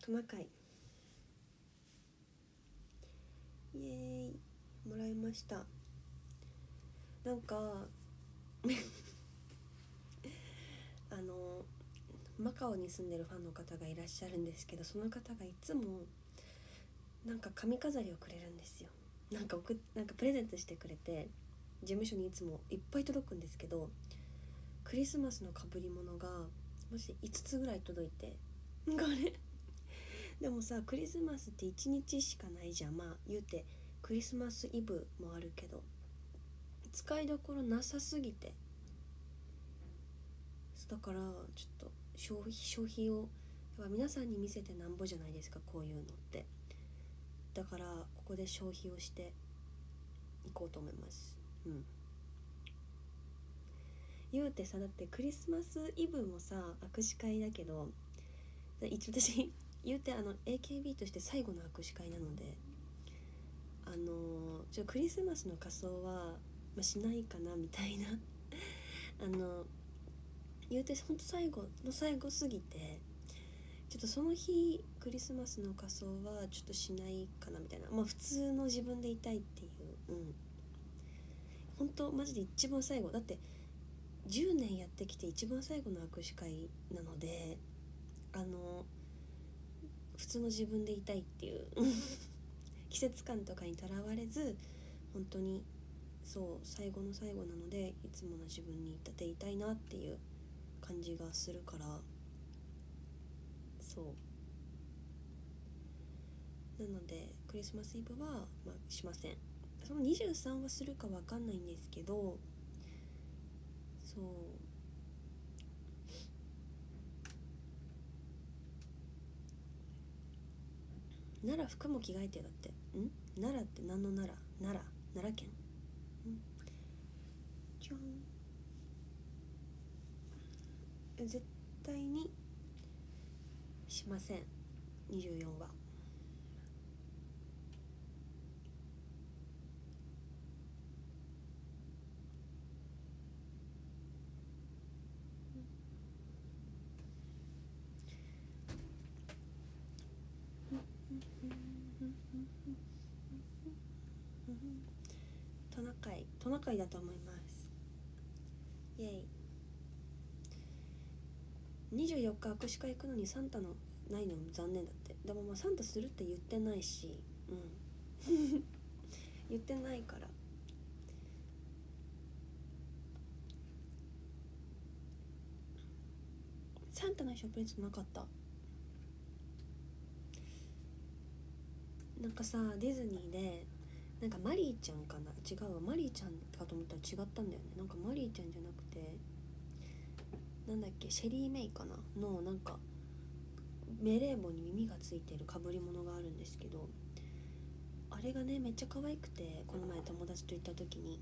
トナカイイエーイもらいました。なんかマカオに住んでるファンの方がいらっしゃるんですけど、その方がいつもなんか髪飾りをくれるんですよ。なんかプレゼントしてくれて、事務所にいつもいっぱい届くんですけど、クリスマスの被り物がマジで5つぐらい届いて、これでもさ、クリスマスって1日しかないじゃん。まあ言うてクリスマスイブもあるけど使いどころなさすぎて、だからちょっと消費を皆さんに見せてなんぼじゃないですか、こういうのって。だからここで消費をしていこうと思います。言うてさ、だってクリスマスイブもさ握手会だけど、一応私言うてAKB として最後の握手会なので、クリスマスの仮装は、しないかなみたいな言うてほんと最後の最後すぎて、ちょっとその日クリスマスの仮装はちょっとしないかなみたいな。普通の自分でいたいっていう、ほんとマジで一番最後だって、10年やってきて一番最後の握手会なので、普通の自分でいたいっていう季節感とかにとらわれず、本当にそう最後の最後なので、いつもの自分に立ていたいなっていう感じがするから、そうなのでクリスマスイブは、しません。その23はするか分かんないんですけど、奈良服も着替えて。だって奈良って何の奈良？奈良県。じゃん。絶対にしません。24はトナカイだと思います。イエイ。24日握手会行くのにサンタのないの残念だって。でもサンタするって言ってないし、言ってないから。サンタの衣装プレゼントなかった。なんかさ、ディズニーでなんかマリーちゃんかな、違うわ、マリーちゃんかと思ったら違ったんだよね。なんかマリーちゃんじゃなくて、なんだっけ、シェリーメイかなの、なんかメレー帽に耳がついてる被り物があるんですけど、あれがねめっちゃ可愛くて、この前友達と行った時に、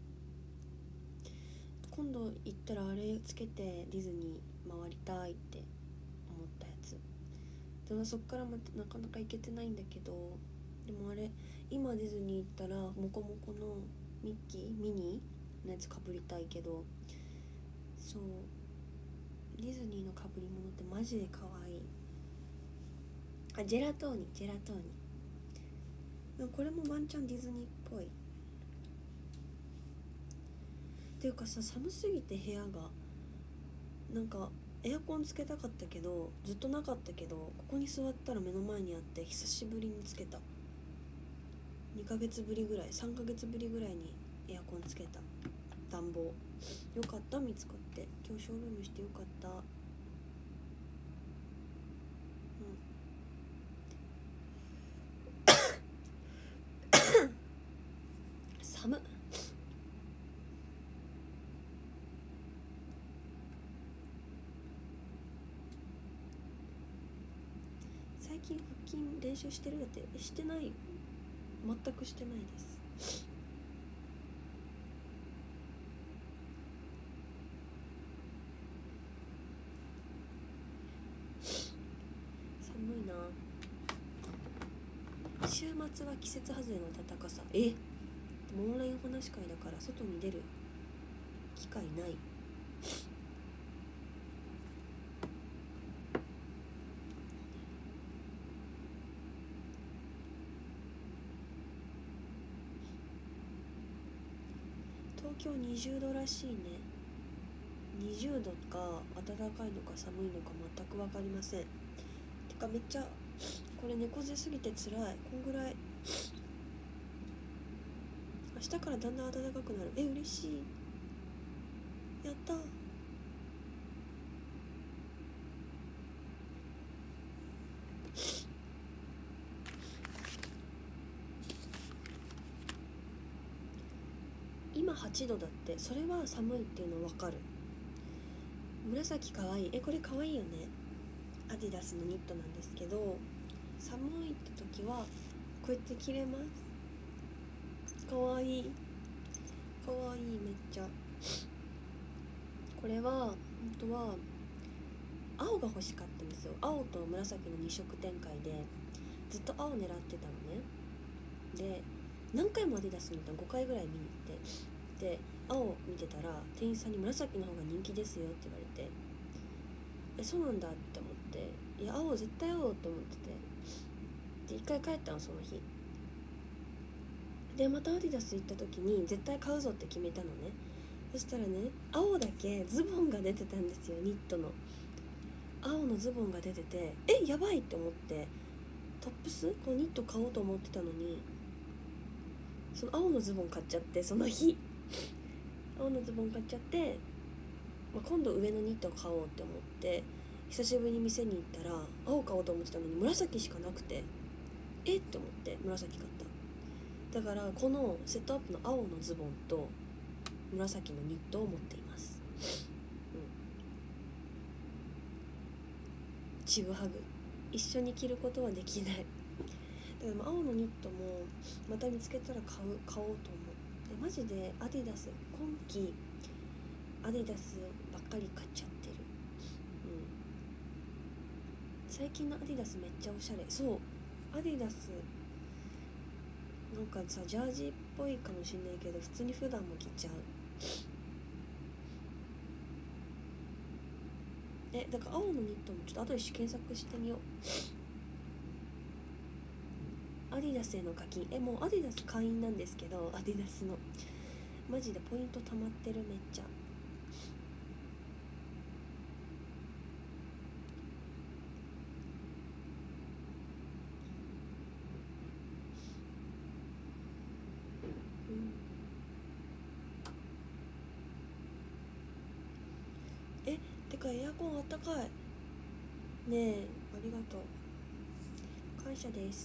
今度行ったらあれつけてディズニー回りたいって思ったやつでも、そっからまたなかなか行けてないんだけど、でもあれ今ディズニー行ったらモコモコのミッキーミニーのやつかぶりたいけど、そうディズニーのかぶり物ってマジで可愛い。ジェラトーニでもこれもワンチャンディズニーっぽいっていうかさ、寒すぎて部屋がなんかエアコンつけたかったけどずっとなかったけど、ここに座ったら目の前にあって久しぶりにつけた。2ヶ月ぶりぐらい、3ヶ月ぶりぐらいにエアコンつけた。暖房よかった、見つかって。今日ショールームしてよかった。寒っ。最近腹筋練習してる？だってしてない、全くしてないです。寒いな。週末は季節外れの暖かさ。でもオンライン話し会だから外に出る機会ない。 京20度らしいね。20度か暖かいのか寒いのか全く分かりません。てかめっちゃこれ猫背すぎてつらい。こんぐらい。明日からだんだん暖かくなる。嬉しい。やった。今8度だって。それは寒いっていうの分かる。紫かわいい。これかわいいよね。アディダスのニットなんですけど、寒いって時はこうやって着れます。かわいいかわいい。めっちゃ。これは本当は青が欲しかったんですよ。青と紫の2色展開でずっと青狙ってたのね。で何回もアディダスに行ったの5回ぐらい見に行って、で青見てたら店員さんに紫の方が人気ですよって言われて、そうなんだって思って、いや青絶対青って思ってて、で一回帰ったのその日で、またアディダス行った時に絶対買うぞって決めたのね。そしたらね、青だけズボンが出てたんですよ。ニットの青のズボンが出てて、やばいって思って、トップスこうニット買おうと思ってたのに、その青のズボン買っちゃって、その日青のズボン買っちゃって、今度上のニット買おうって思って久しぶりに店に行ったら、青買おうと思ってたのに紫しかなくて、って思って紫買った。だからこのセットアップの青のズボンと紫のニットを持っています。ちぐはぐ。一緒に着ることはできない。だから青のニットもまた見つけたら買おうと思う。でマジでアディダス、今季アディダスばっかり買っちゃってる。最近のアディダスめっちゃおしゃれ。そう、アディダスなんかさ、ジャージっぽいかもしんないけど普通に普段も着ちゃう。だから青のニットもちょっと後で検索してみよう。アディダスへの課金。もうアディダス会員なんですけど、アディダスのマジでポイント溜まってる。めっちゃ。てかエアコンあったかいね。ありがとう、感謝です。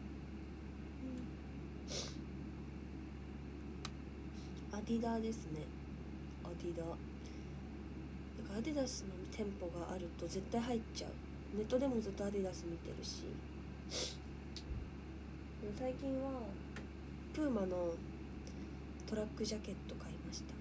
アディダですね。アディダ。だからアディダスの店舗があると絶対入っちゃう。ネットでもずっとアディダス見てるし。最近はプーマのトラックジャケット買いました。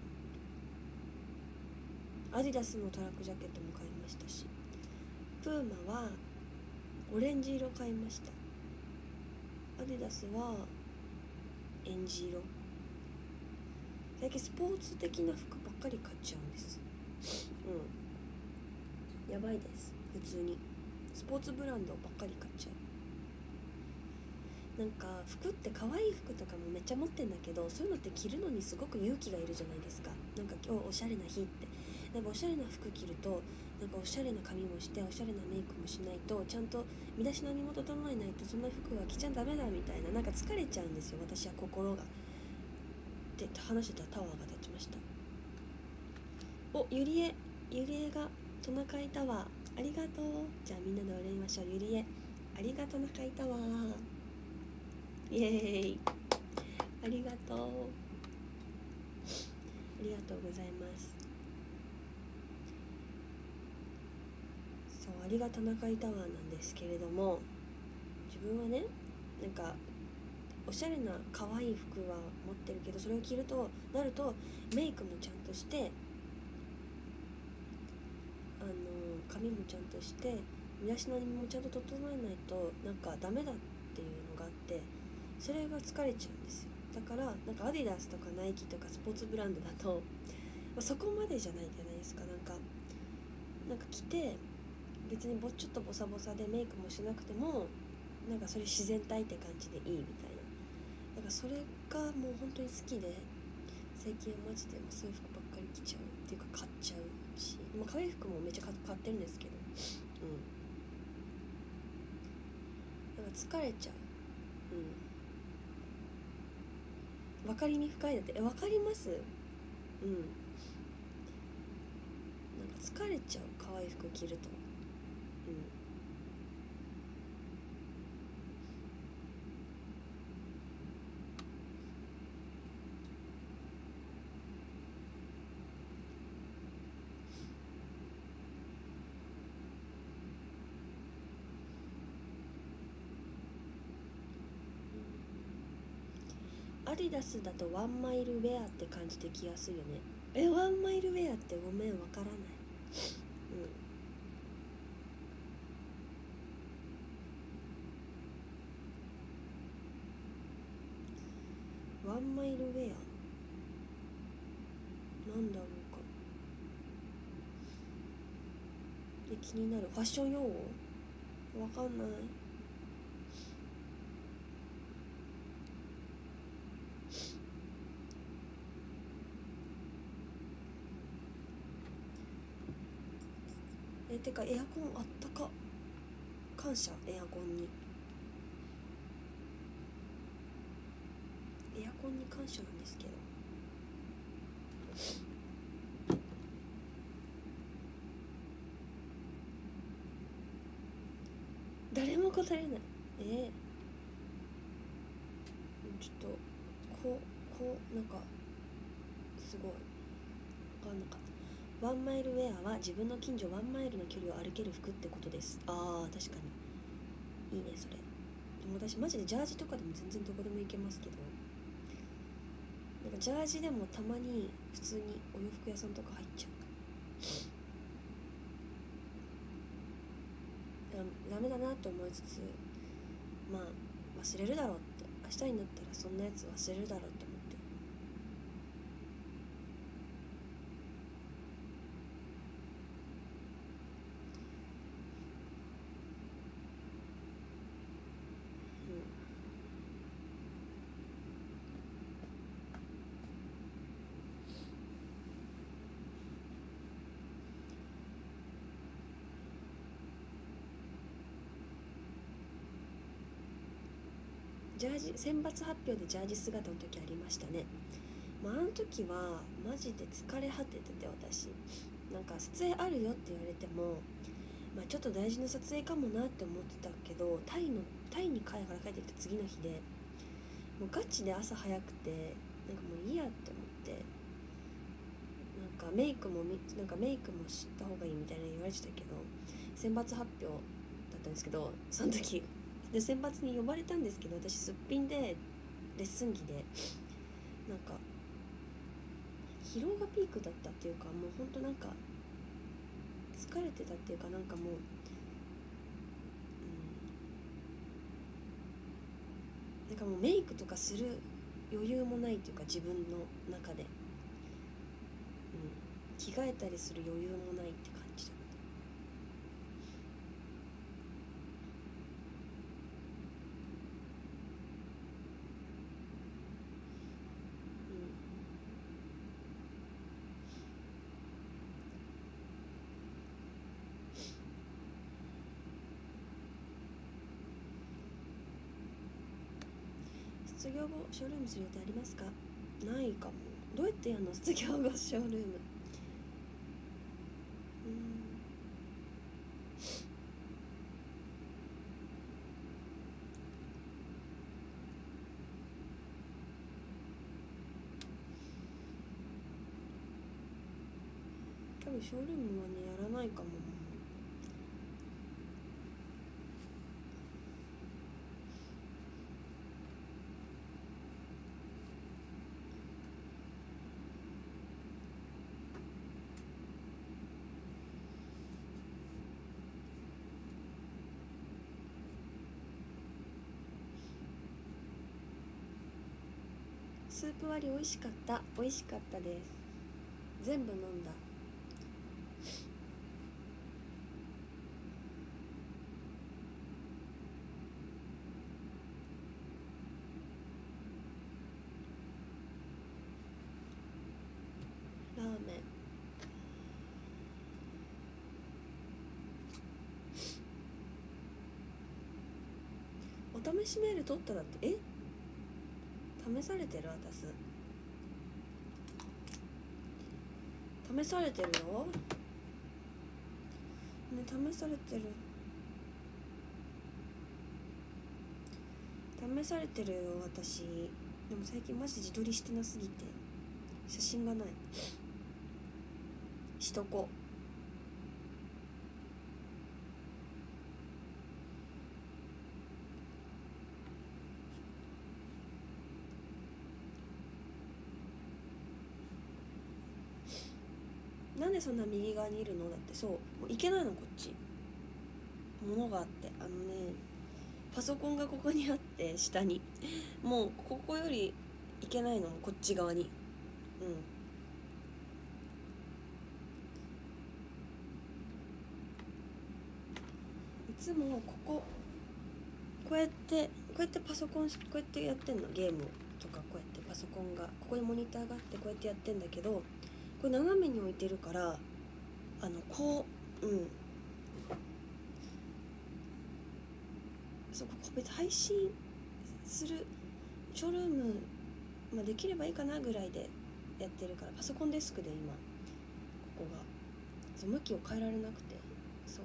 アディダスのトラックジャケットも買いましたし、プーマはオレンジ色買いました。アディダスはエンジ色。最近スポーツ的な服ばっかり買っちゃうんです。やばいです。普通にスポーツブランドばっかり買っちゃう。なんか服って可愛い服とかもめっちゃ持ってんだけど、そういうのって着るのにすごく勇気がいるじゃないですか。なんか今日おしゃれな日って、なんかおしゃれな服着ると、なんかおしゃれな髪もしておしゃれなメイクもしないと、ちゃんと身だしなみも整えないとそんな服は着ちゃダメだみたいな、なんか疲れちゃうんですよ、私は心が。って話してたらタワーが立ちました。ゆりえがトナカイタワーありがとう。じゃあみんなでお礼言いましょう。ゆりえありがとう、トナカイタワーイエーイ。ありがとう、ありがとうございます。そう、ありがトナカイタワーなんですけれども、自分はね、なんかおしゃれな可愛い服は持ってるけど、それを着るとなるとメイクもちゃんとして、髪もちゃんとして身だしなみもちゃんと整えないとなんかダメだっていうのがあって、それが疲れちゃうんですよ。だからなんかアディダスとかナイキとかスポーツブランドだと、そこまでじゃないじゃないですか。なんか着て別にちょっとボサボサでメイクもしなくてもなんかそれ自然体って感じでいいみたいな。だからそれがもう本当に好きで、 最近はマジでもうそういう服ばっかり着ちゃうっていうか買っちゃうし、まあ可愛い服もめっちゃ買ってるんですけど、なんか疲れちゃう。分かりみ深いだって分かります。なんか疲れちゃう、可愛い服着ると。アディダスだとワンマイルウェアって感じで着やすいよね。ワンマイルウェアってごめんわからない。ワンマイルウェアなんだろうか。気になる。ファッション用語わかんない。てかエアコンあったか、感謝。エアコンに感謝なんですけど、誰も答えれない。ちょっとなんかすごい分かんなかった。ワンマイルウェアは自分の近所ワンマイルの距離を歩ける服ってことです。確かにいいねそれ。でも私マジでジャージとかでも全然どこでも行けますけど、なんかジャージでもたまに普通にお洋服屋さんとか入っちゃう。ダメだなと思いつつ、まあ忘れるだろうって、明日になったらそんなやつ忘れるだろうって思って。ジャージ選抜発表でジャージ姿の時ありましたね。あの時はマジで疲れ果ててて、私なんか撮影あるよって言われても、ちょっと大事な撮影かもなって思ってたけど、タイに帰ってきた次の日でもうガチで朝早くて、なんかもういいやって思って、なんかメイクも知った方がいいみたいな言われてたけど、選抜発表だったんですけど、その時で選抜に呼ばれたんですけど、私すっぴんでレッスン着で、なんか疲労がピークだったっていうか、もうほんとなんか疲れてたっていうか、なんかもうなんかもうメイクとかする余裕もないっていうか、自分の中で、着替えたりする余裕もないって感じだった。卒業後ショールームする予定ありますか？ないかも。どうやってやるの？卒業後ショールーム。多分ショールームはねやらないかも。スープ割り美味しかったです。全部飲んだ。 お試しメール取っただって。試されてる。試されてるよね。試されてる。試されてるよ私。でも最近マジで自撮りしてなすぎて写真がない。しとこ。なんでそんな右側にいるの。だってそうもう行けないのこっち。物があって、パソコンがここにあって下にもうここより行けないの。こっち側に。いつもこうやってパソコンこうやってやってんの。ゲームとかこうやってパソコンがここにモニターがあってこうやってやってんだけど、これ斜めに置いてるからそうここ別に配信するショールーム、できればいいかなぐらいでやってるから、パソコンデスクで今ここがそう向きを変えられなくて。そう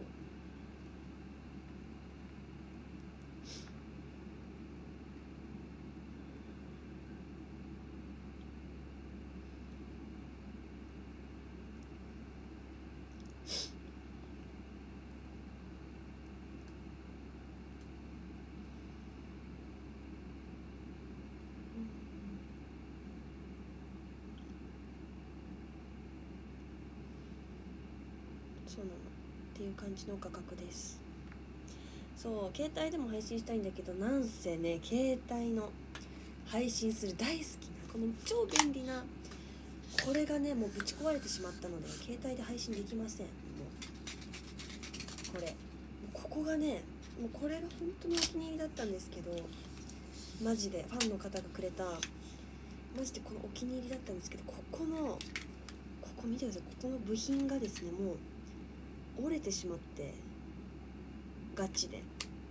そうなのっていう感じの価格です。そう携帯でも配信したいんだけど、なんせね携帯の配信する大好きなこの超便利なこれがねもうぶち壊れてしまったので携帯で配信できません。もうここがねもうこれが本当にお気に入りだったんですけど、マジでファンの方がくれたマジでこのお気に入りだったんですけど、ここ見てください。ここの部品がですねもう折れてしまって、ガチで。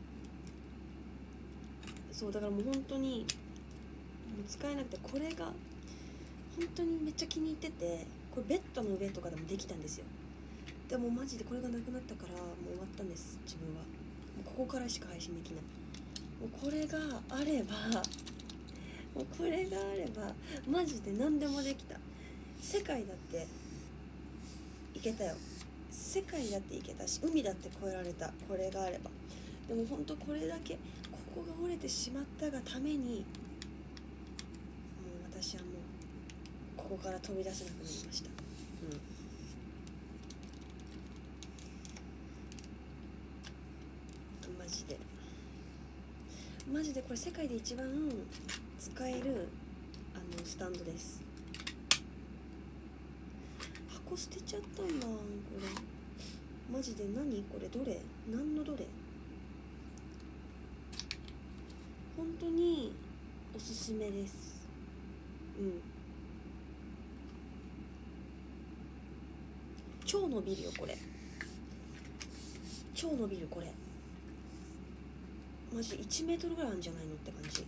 そうだからもう本当にもう使えなくて、これが本当にめっちゃ気に入ってて、これベッドの上とかでもできたんですよ。でもマジでこれがなくなったからもう終わったんです。自分はもうここからしか配信できない。もうこれがあればマジで何でもできた。世界だって行けたよ。世界だって行けたし海だって越えられた。これがあれば。でも本当これだけここが折れてしまったがために、もう私はもうここから飛び出せなくなりました。マジでこれ世界で一番使えるスタンドです。箱捨てちゃったんだこれ。マジで何これ。どれ何のどれ。本当におすすめです。超伸びるよこれ。超伸びるこれ。マジで1メートルぐらいあるんじゃないのって感じ。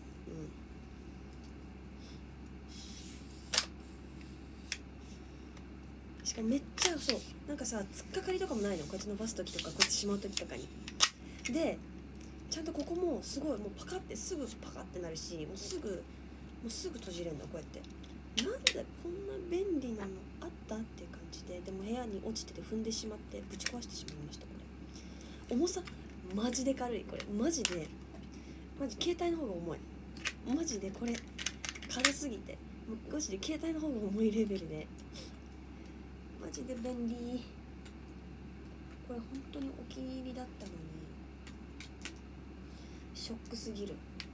しかもめっちゃそうなんかさ突っかかりとかもないの。こうやって伸ばす時とかこうやってしまう時とかに。でちゃんとここもすごいもうパカってすぐパカってなるし、もうすぐ閉じれんだ。こうやってなんでこんな便利なのあったっていう感じで。でも部屋に落ちてて踏んでしまってぶち壊してしまいました。これ重さマジで軽い。これマジ携帯の方が重い。マジでこれ軽すぎてマジで携帯の方が重いレベルでマジで便利。これ本当にお気に入りだったのにショックすぎる。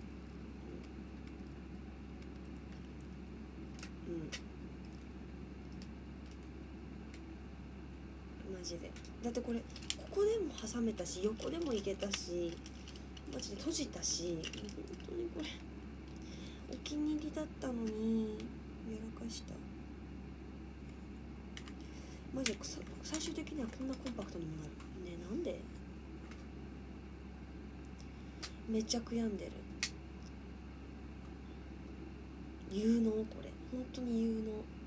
マジでだってこれここでも挟めたし横でもいけたしマジで閉じたし、本当にこれお気に入りだったのにやらかした。マジで最終的にはこんなコンパクトにもなるね。なんでめちゃ悔やんでる。有能、これ本当に有能。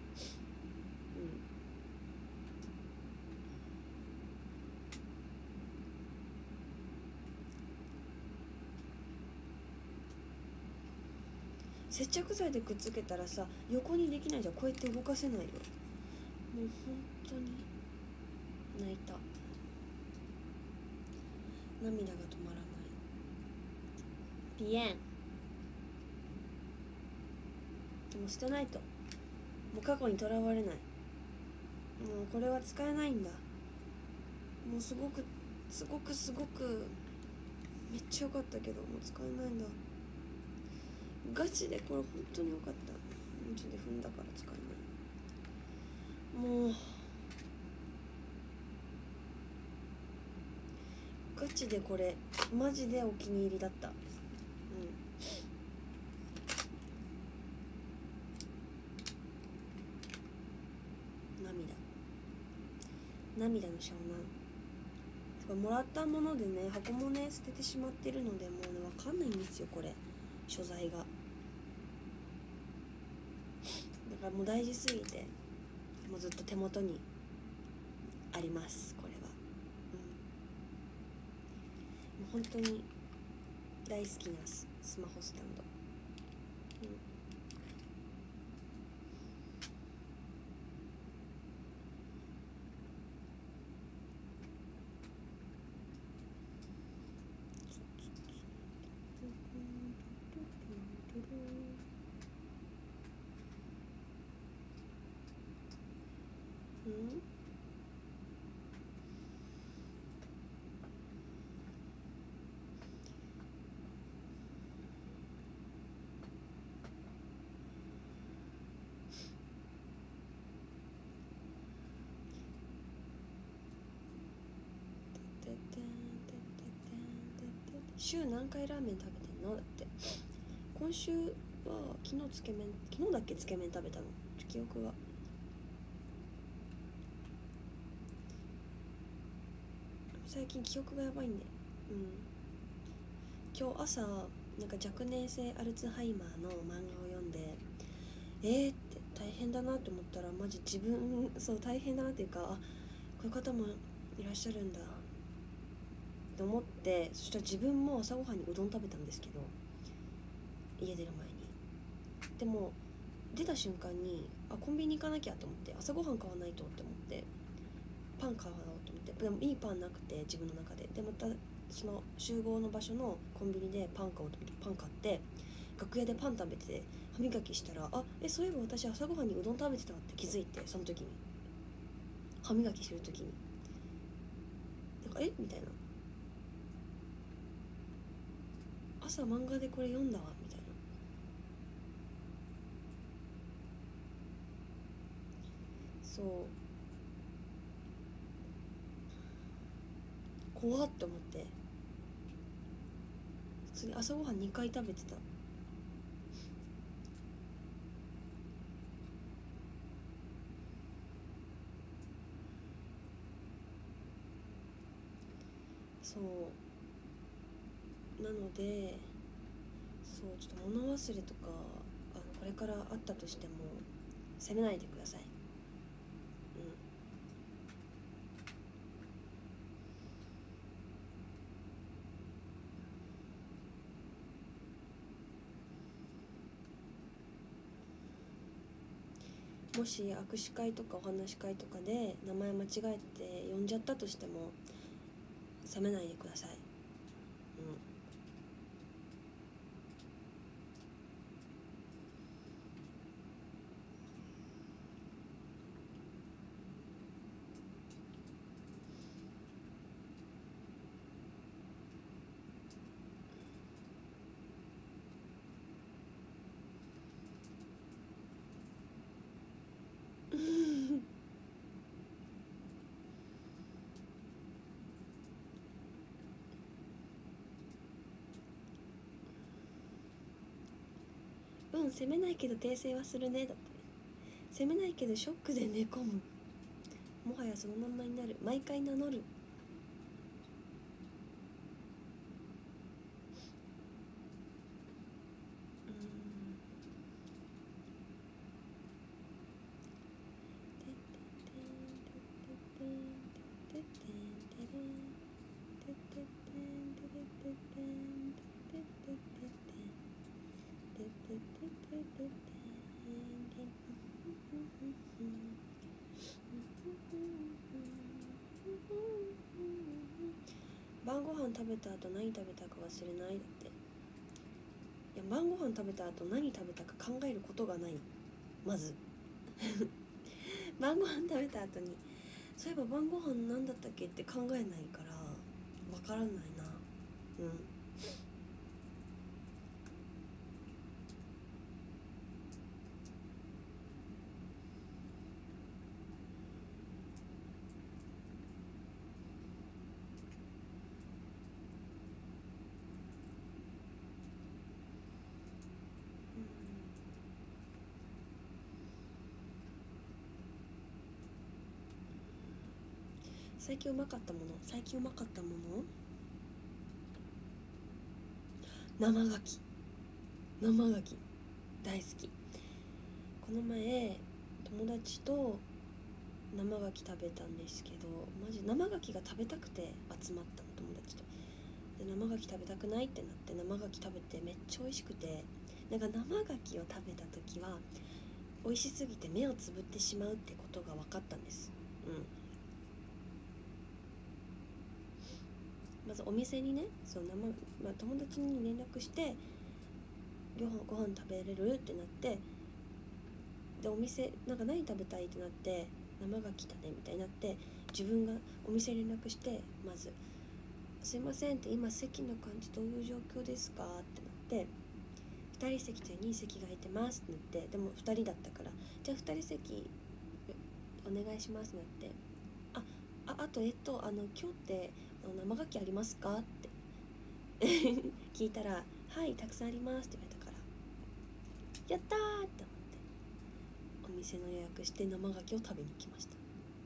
接着剤でくっつけたらさ、横にできないじゃん。こうやって動かせないよ。もう本当に泣いた。涙が止まらない。ピエン。でも捨てないと。もう過去にとらわれない。もうこれは使えないんだ。もうすごくめっちゃ良かったけど、もう使えないんだ。ガチでこれ本当に良かった。マジで踏んだから使えない。もうガチでこれマジでお気に入りだった。涙の湘南。もらったものでね、箱もね捨ててしまってるので、もうね分かんないんですよ、これ所在が。だからもう大事すぎて、もうずっと手元にあります、これは。もう本当に大好きなスマホスタンド。週何回ラーメン食べてんの？だって今週は昨日だっけ、つけ麺食べたの。記憶が最近記憶がやばいんで。今日朝なんか若年性アルツハイマーの漫画を読んで、って大変だなって思ったら、マジ自分そう大変だなっていうか、こういう方もいらっしゃるんだと思って、そしたら自分も朝ごはんにうどん食べたんですけど、家出る前に。でも出た瞬間にコンビニ行かなきゃと思って、朝ごはん買わないとって思ってパン買おうと思って、でもいいパンなくて自分の中で。でまたその集合の場所のコンビニでパン買おうと思ってパン買って、楽屋でパン食べて歯磨きしたら、そういえば私朝ごはんにうどん食べてたって気づいて、その時に歯磨きする時になんかみたいな、朝漫画でこれ読んだわみたいな。そう怖っと思って、普通に朝ごはん2回食べてた。そうなので、そうちょっと物忘れとかこれからあったとしても責めないでください。もし握手会とかお話し会とかで名前間違えて呼んじゃったとしても責めないでください。責めないけど訂正はするねだったね。責めないけどショックで寝込む、もはやそのまんまになる、毎回名乗る。 食べた後何食べたか忘れない？だって。いや、晩ご飯食べた後何食べたか考えることがない、まず晩ご飯食べた後にそういえば晩ご飯何だったっけって考えないからわからないな。うん。最近うまかったもの生牡蠣大好き。この前友達と生牡蠣食べたんですけど、マジ生牡蠣が食べたくて集まったの、友達と。で、生牡蠣食べたくないってなって生牡蠣食べてめっちゃ美味しくて、なんか生牡蠣を食べた時は美味しすぎて目をつぶってしまうってことが分かったんです。まずお店にね、友達に連絡してご飯食べれるってなって、でお店なんか何食べたいってなって、生牡蠣だねみたいになって、自分がお店連絡して、まずすいませんって今席の感じどういう状況ですかってなって、2人席と2席が空いてますってなって、でも2人だったから、じゃあ2人席お願いしますってなって、あと今日って生牡蠣ありますかって聞いたら、はいたくさんありますって言われたから、やったーって思ってお店の予約して生牡蠣を食べに行きました。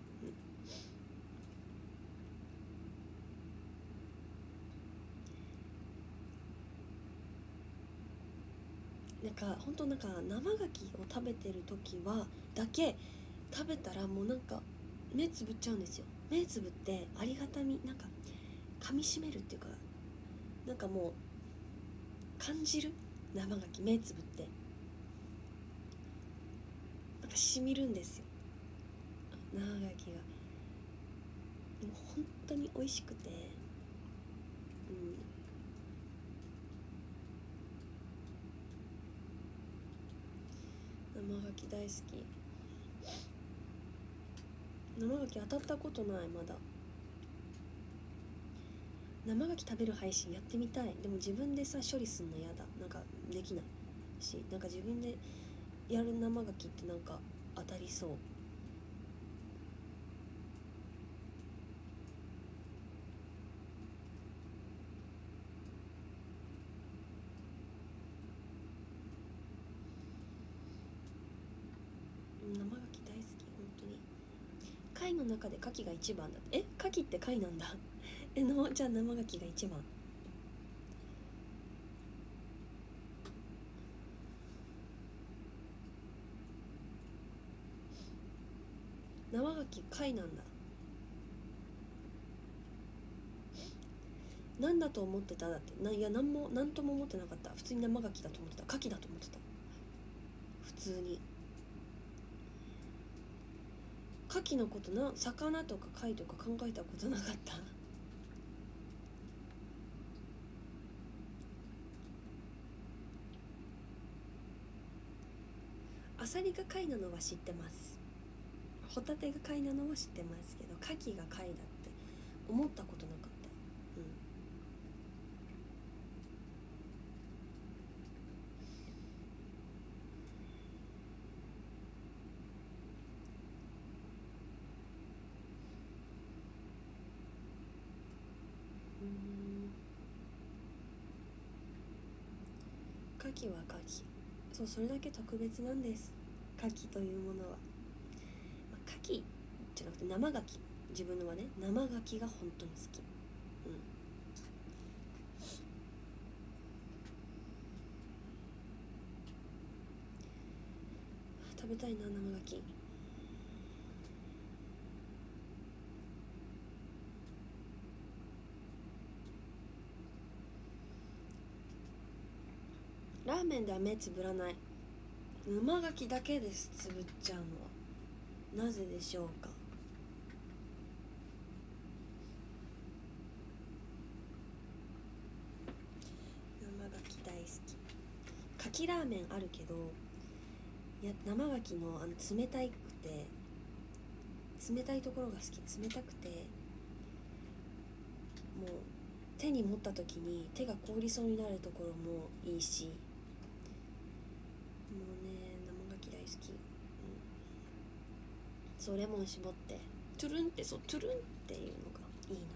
なんか本当なんか生牡蠣を食べてる時はだけ食べたらもうなんか目つぶっちゃうんですよ。目つぶってありがたみ、なんか噛みしめるっていうか、なんかもう感じる。生牡蠣目つぶってなんかしみるんですよ、生牡蠣が。もう本当に美味しくて、生牡蠣大好き。生牡蠣当たったことない、まだ。生牡蠣食べる配信やってみたい。でも自分でさ処理すんの嫌だ、なんかできないし、なんか自分でやる生牡蠣ってなんか当たりそう。生牡蠣大好き、本当に。貝の中で牡蠣が一番だって。牡蠣って貝なんだじゃあ生牡蠣が一番。生牡蠣貝なんだ。なんだと思ってた。だっていやなんとも思ってなかった。普通に生牡蠣だと思ってた。牡蠣だと思ってた、普通に。牡蠣のこと魚とか貝とか考えたことなかった。アサリが貝なのは知ってます。ホタテが貝なのは知ってますけど、牡蠣が貝だって思ったことなかった。牡蠣は牡蠣。そう、それだけ特別なんです、牡蠣というものは。牡蠣じゃなくて生牡蠣、自分のはね、生牡蠣が本当に好き。食べたいな、生牡蠣。ラーメンでは目つぶらない。生牡蠣だけですつぶっちゃうのは。なぜでしょうか。 きラーメンあるけど、いや生牡蠣の冷たくて、冷たいところが好き。冷たくてもう手に持った時に手が凍りそうになるところもいいし、もうね生牡蠣大好き、そうレモン絞ってトゥルンって、そうトゥルンっていうのがいいのよ。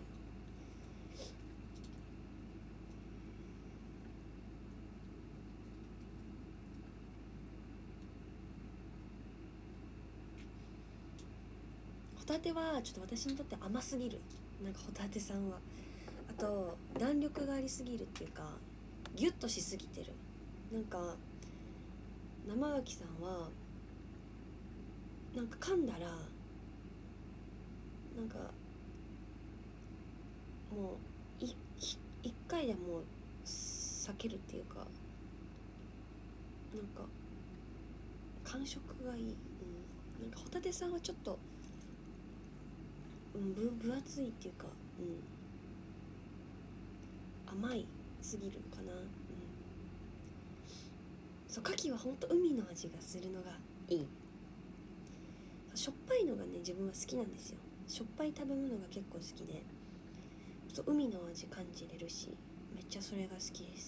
ホタテはちょっと私にとって甘すぎる。なんかホタテさんはあと弾力がありすぎるっていうか、ギュッとしすぎてる。なんか生牡蠣さんはなんか噛んだらなんかもう一回でもう避けるっていうか、なんか感触がいい、なんかホタテさんはちょっと、分厚いっていうか、甘いすぎるかな、そう牡蠣はほんと海の味がするのがいい。しょっぱいのがね自分は好きなんですよ。しょっぱい食べ物が結構好きで、そう海の味感じれるし、めっちゃそれが好きです。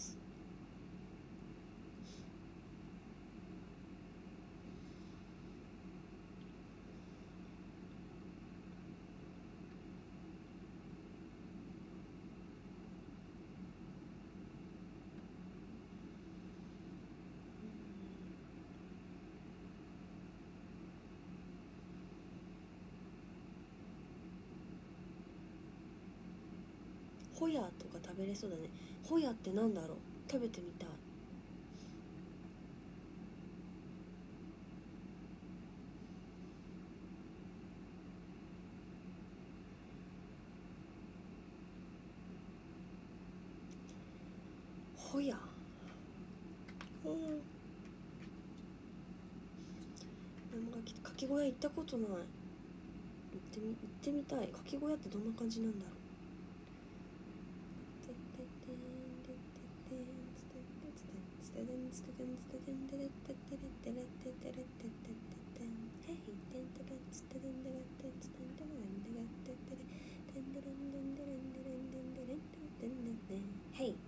ホヤとか食べれそうだね。ホヤってなんだろう、食べてみたい。ホヤ、生牡蠣、かき小屋行ったことない。行ってみたい。かき小屋ってどんな感じなんだろう。ヘイ、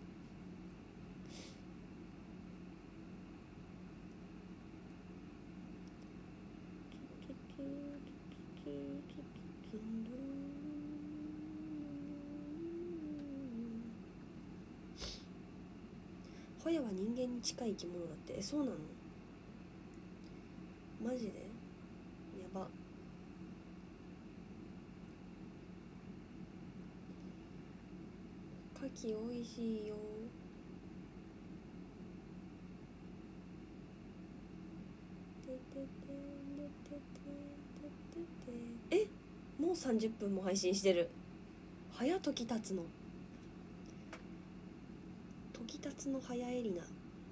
ホヤは人間に近い生き物だって。そうなの？マジで？やば。牡蠣おいしいよ。え、もう30分も配信してる。早時経つの。時経つの早エリナ。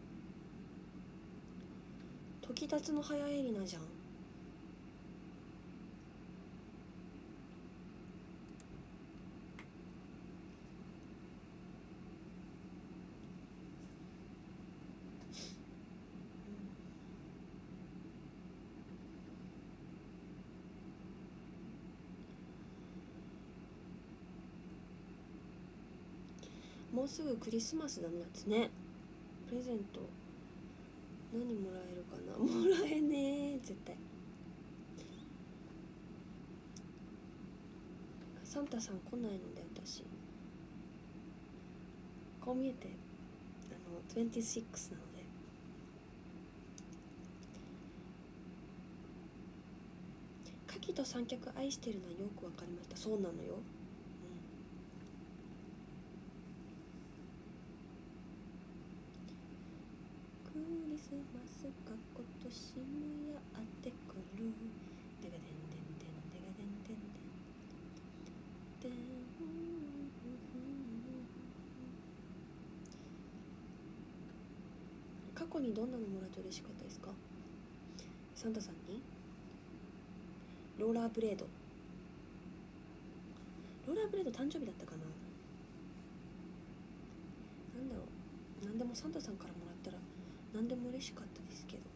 時経つの早エリナじゃん。もうすぐクリスマスだね。だってね、プレゼント何もらえるかな。もらえねえ絶対。サンタさん来ないので私こう見えて26なので。牡蠣と三脚愛してるのはよくわかりました。そうなのよ。クリスマスが今年もやってくる。デガデンデンデンデガデンデンデンデン。過去にどんなのもらって嬉しかったですか？サンタさんにローラーブレード。ローラーブレード誕生日だったかな。なんだろう、なんでもサンタさんからもらったら何でも嬉しかったですけど、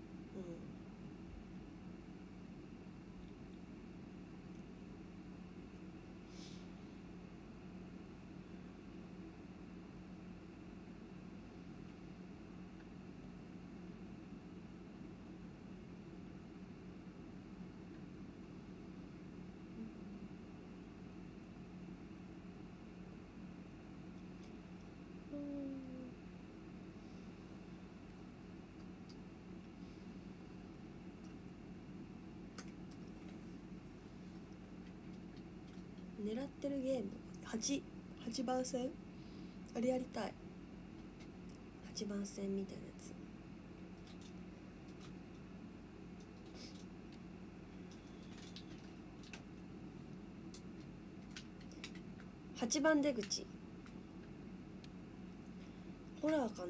狙ってるゲーム8番線あれやりたい。8番線みたいなやつ。8番出口ホラーかな。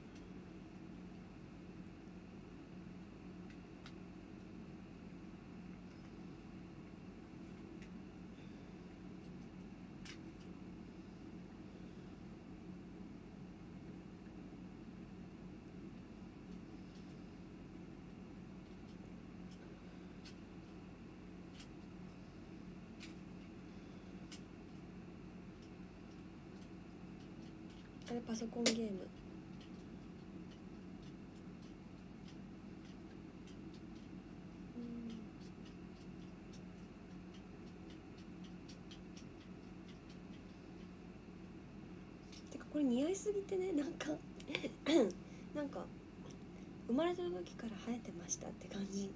あれパソコンゲーム。てかこれ似合いすぎてね、なんかなんか生まれた時から生えてましたって感じ。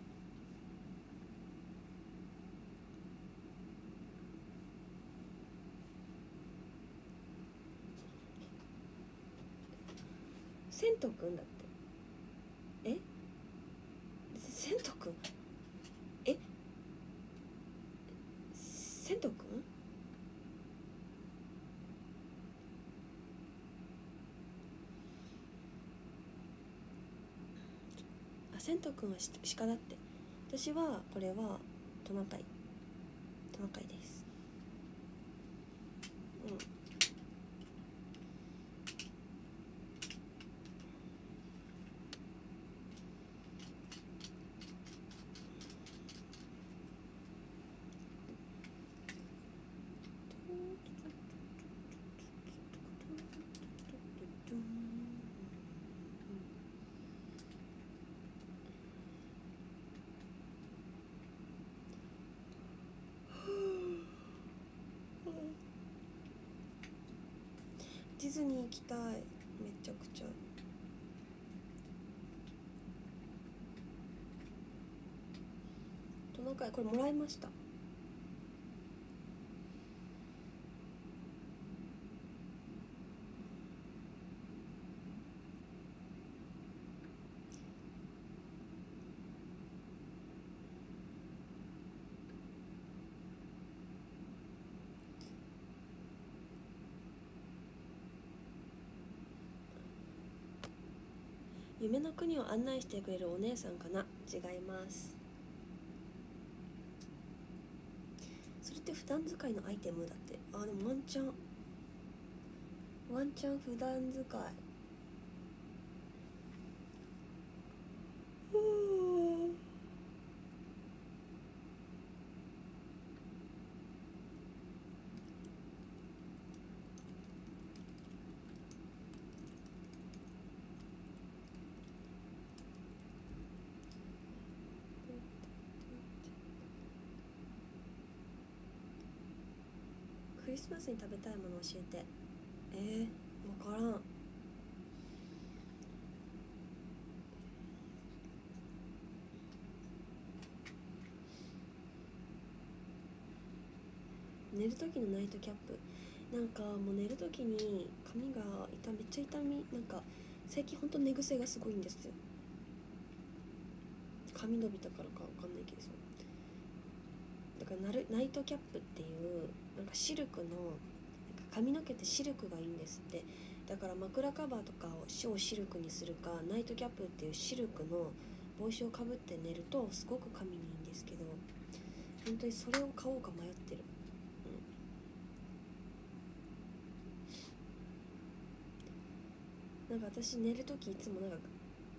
セントくんだって。えセントくんセントくんセントくんは鹿だって。私はこれはトナカイです。ディズニー行きたい、めちゃくちゃ。トナカイこれもらいました。夢の国を案内してくれるお姉さんかな。違います。それって普段使いのアイテムだって。でもワンチャン普段使い。クリスマスに食べたいもの教えて。分からん。寝る時のナイトキャップ。なんかもう寝る時に髪がめっちゃ痛み、なんか最近ほんと寝癖がすごいんですよ。髪伸びたからかわかんないけど、だからナイトキャップっていうなんかシルクの、なんか髪の毛ってシルクがいいんですって。だから枕カバーとかをシルクにするか、ナイトキャップっていうシルクの帽子をかぶって寝るとすごく髪にいいんですけど、本当にそれを買おうか迷ってる。なんか私寝るときいつもなんか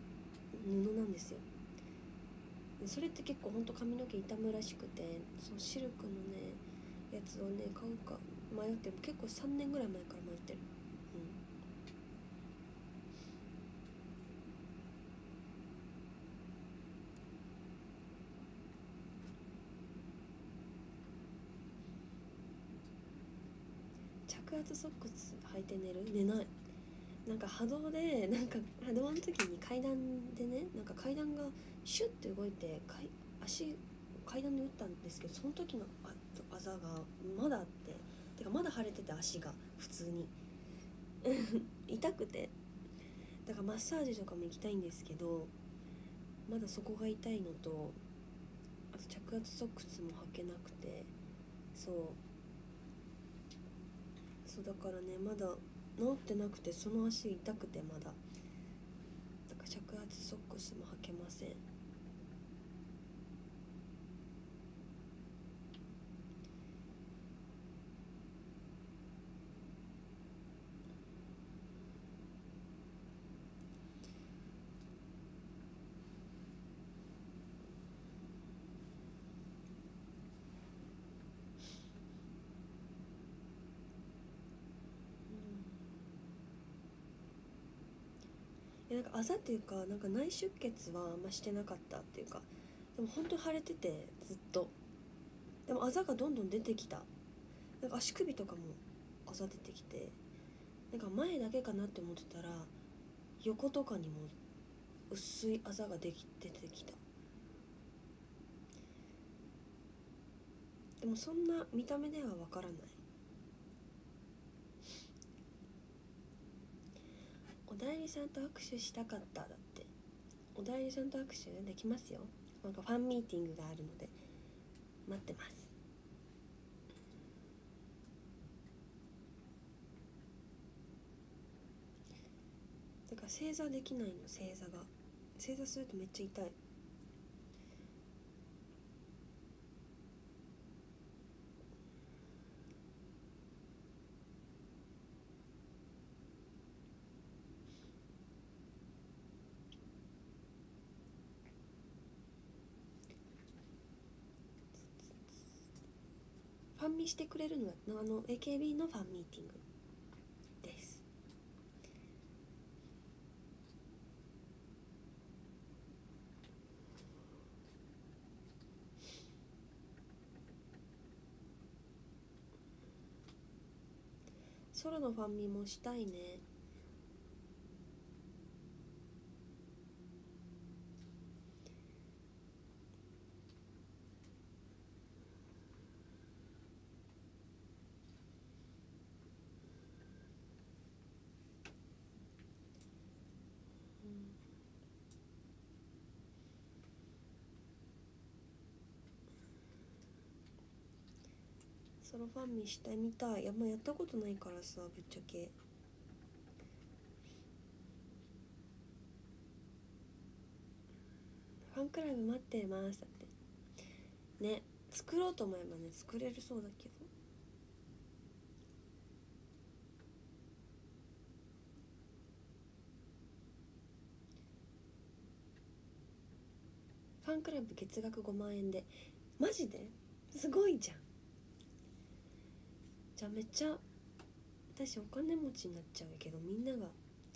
布なんですよ。でそれって結構ほんと髪の毛傷むらしくて、そうシルクのねやつをね買うか迷ってる。結構3年ぐらい前から迷ってる。着圧ソックス履いて寝ない。なんか波動で、なんか波動の時に階段でね、なんか階段がシュッて動いて足階段に打ったんですけど、その時のあざがまだあって、てかまだ腫れてて、足が普通に痛くて、だからマッサージとかも行きたいんですけど、まだそこが痛いのと、あと着圧ソックスも履けなくて、そうだからね、まだ治ってなくて、その足痛くてまだ、だから着圧ソックスも履けません。なんかあざっていうか、なんか内出血はあんましてなかったっていうか、でも本当に腫れててずっと。でもあざがどんどん出てきた。なんか足首とかもあざ出てきて、なんか前だけかなって思ってたら、横とかにも薄いあざが出てきた。でもそんな見た目ではわからない。お代理さんと握手したかっただって。お代理さんと握手できますよ。なんかファンミーティングがあるので待ってます。だから正座できないの。正座するとめっちゃ痛い。ファンミしてくれるのはAKB のファンミーティングです。ソロのファンミもしたいね。ソロファンミしてみたい。いや、もうやったことないからさ、ぶっちゃけ。ファンクラブ待ってますだってね。作ろうと思えばね、作れるそうだけど。ファンクラブ月額5万円で。マジですごいじゃん。じゃあめっちゃ私お金持ちになっちゃうけど、みんなが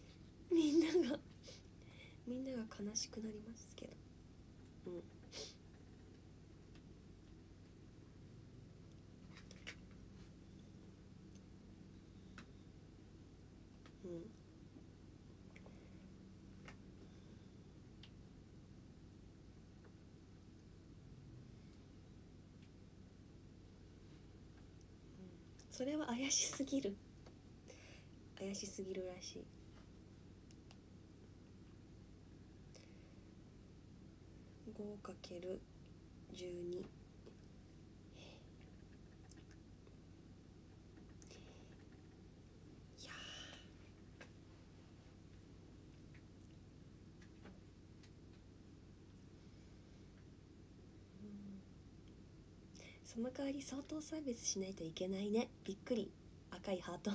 悲しくなりますけど。それは怪しすぎるらしい。5×12。その代わり相当サービスしないといけないね。びっくり。赤いハート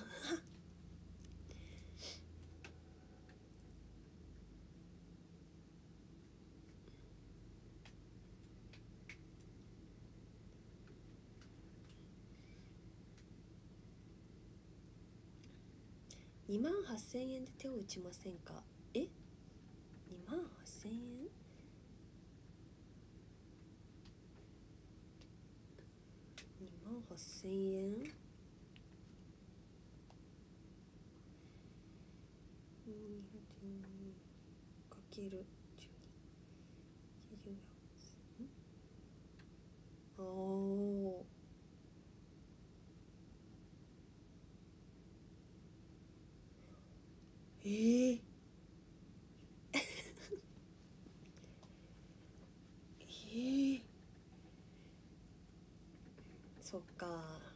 28,000円で手を打ちませんか。え、28,000円、28,000円かける12、あー、そっか、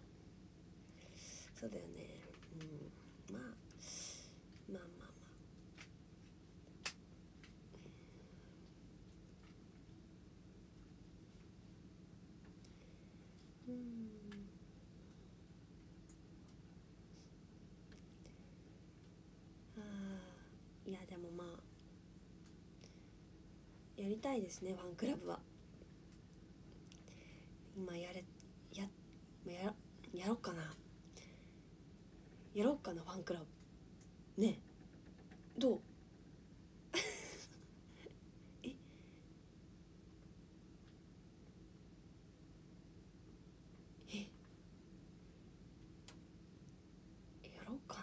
そうだよね。まあまあまあまあ、いやでもまあやりたいですね、ファンクラブは。今やろっかな、やろうかな、ファンクラブね。どう？ええやろうかな。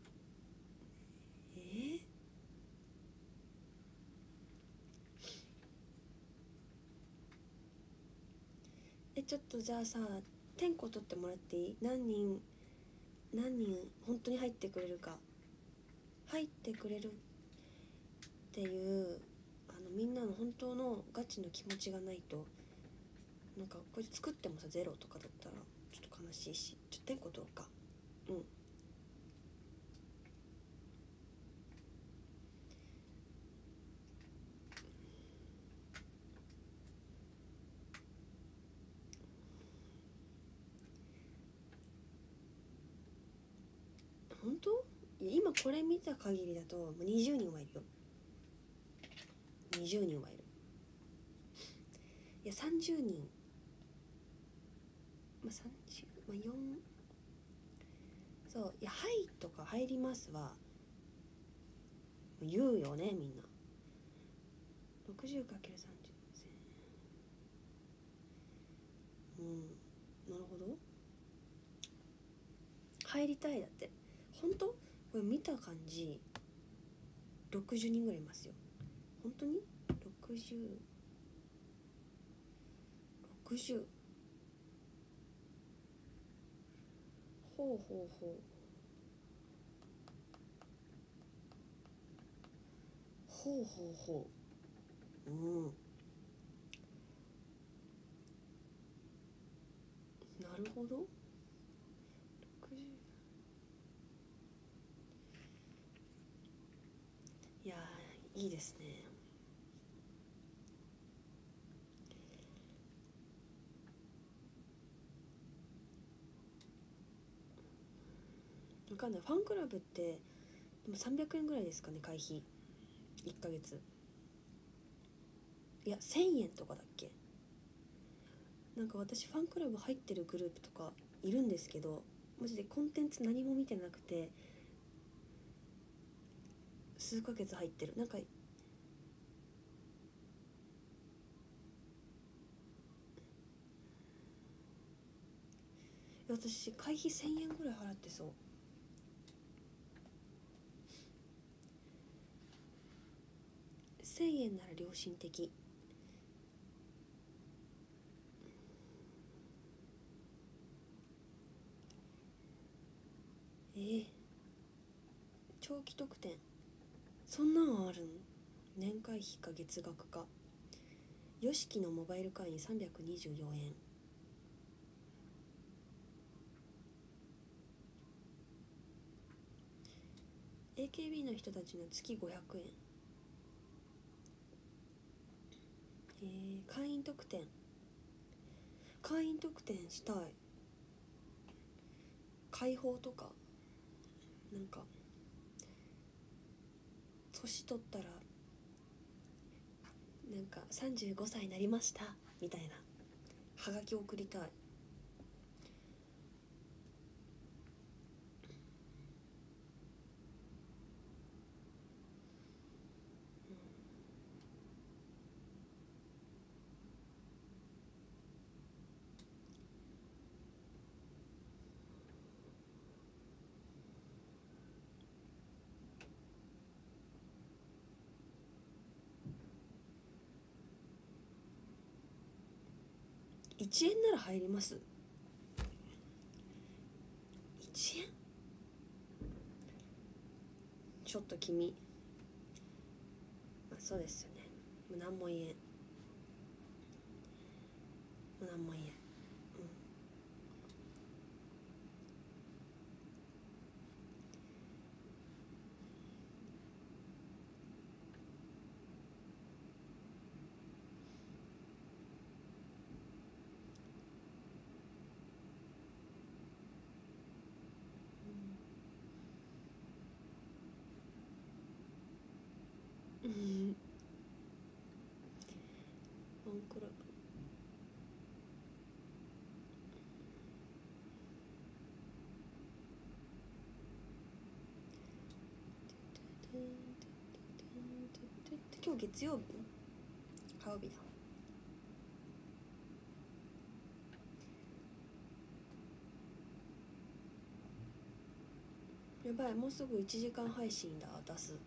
ちょっとじゃあさ、点呼取ってもらっていい？何人本当に入ってくれるか、入ってくれるっていうみんなの本当のガチの気持ちがないと、なんかこれ作ってもさゼロとかだったらちょっと悲しいし、ちょっと点呼取ろうか。本当？いや今これ見た限りだともう20人はいるよ。20人はいる。いや30人、まあ30、まあ4、そう、いやはいとか入りますは言うよね、みんな。 60×30、なるほど、入りたいだって。本当？これ見た感じ60人ぐらいいますよ。本当に60。ほうほうほうほうほうほう、なるほど。いやいいですね。わかんない、ファンクラブってでも300円ぐらいですかね、会費1ヶ月。いや1000円とかだっけ。なんか私ファンクラブ入ってるグループとかいるんですけど、マジでコンテンツ何も見てなくて数ヶ月入ってる。なんか私会費1000円ぐらい払ってそう。1000円なら良心的。長期特典、そんなんあるん？年会費か月額か。よしきのモバイル会員324円。AKB の人たちの月500円。会員特典したい。解放とか、なんか年取ったらなんか35歳になりましたみたいなハガキ送りたい。 1円なら入ります。1円ちょっと君、まあ、そうですよね。もう何も言えん、もう何も言えん。ファンクラブ、今日月曜日、火曜日だ。やばい、もうすぐ1時間配信だ。出す。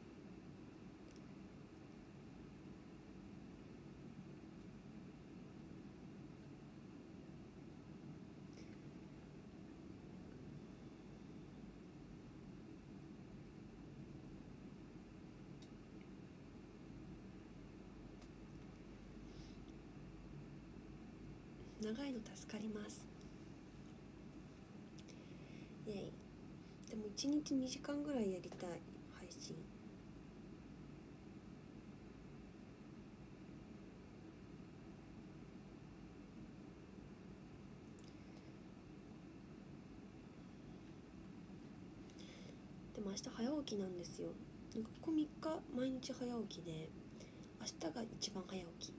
長いの助かります。イエイ。でも1日2時間ぐらいやりたい配信。でも明日早起きなんですよ。なんかここ3日毎日早起きで、明日が一番早起き。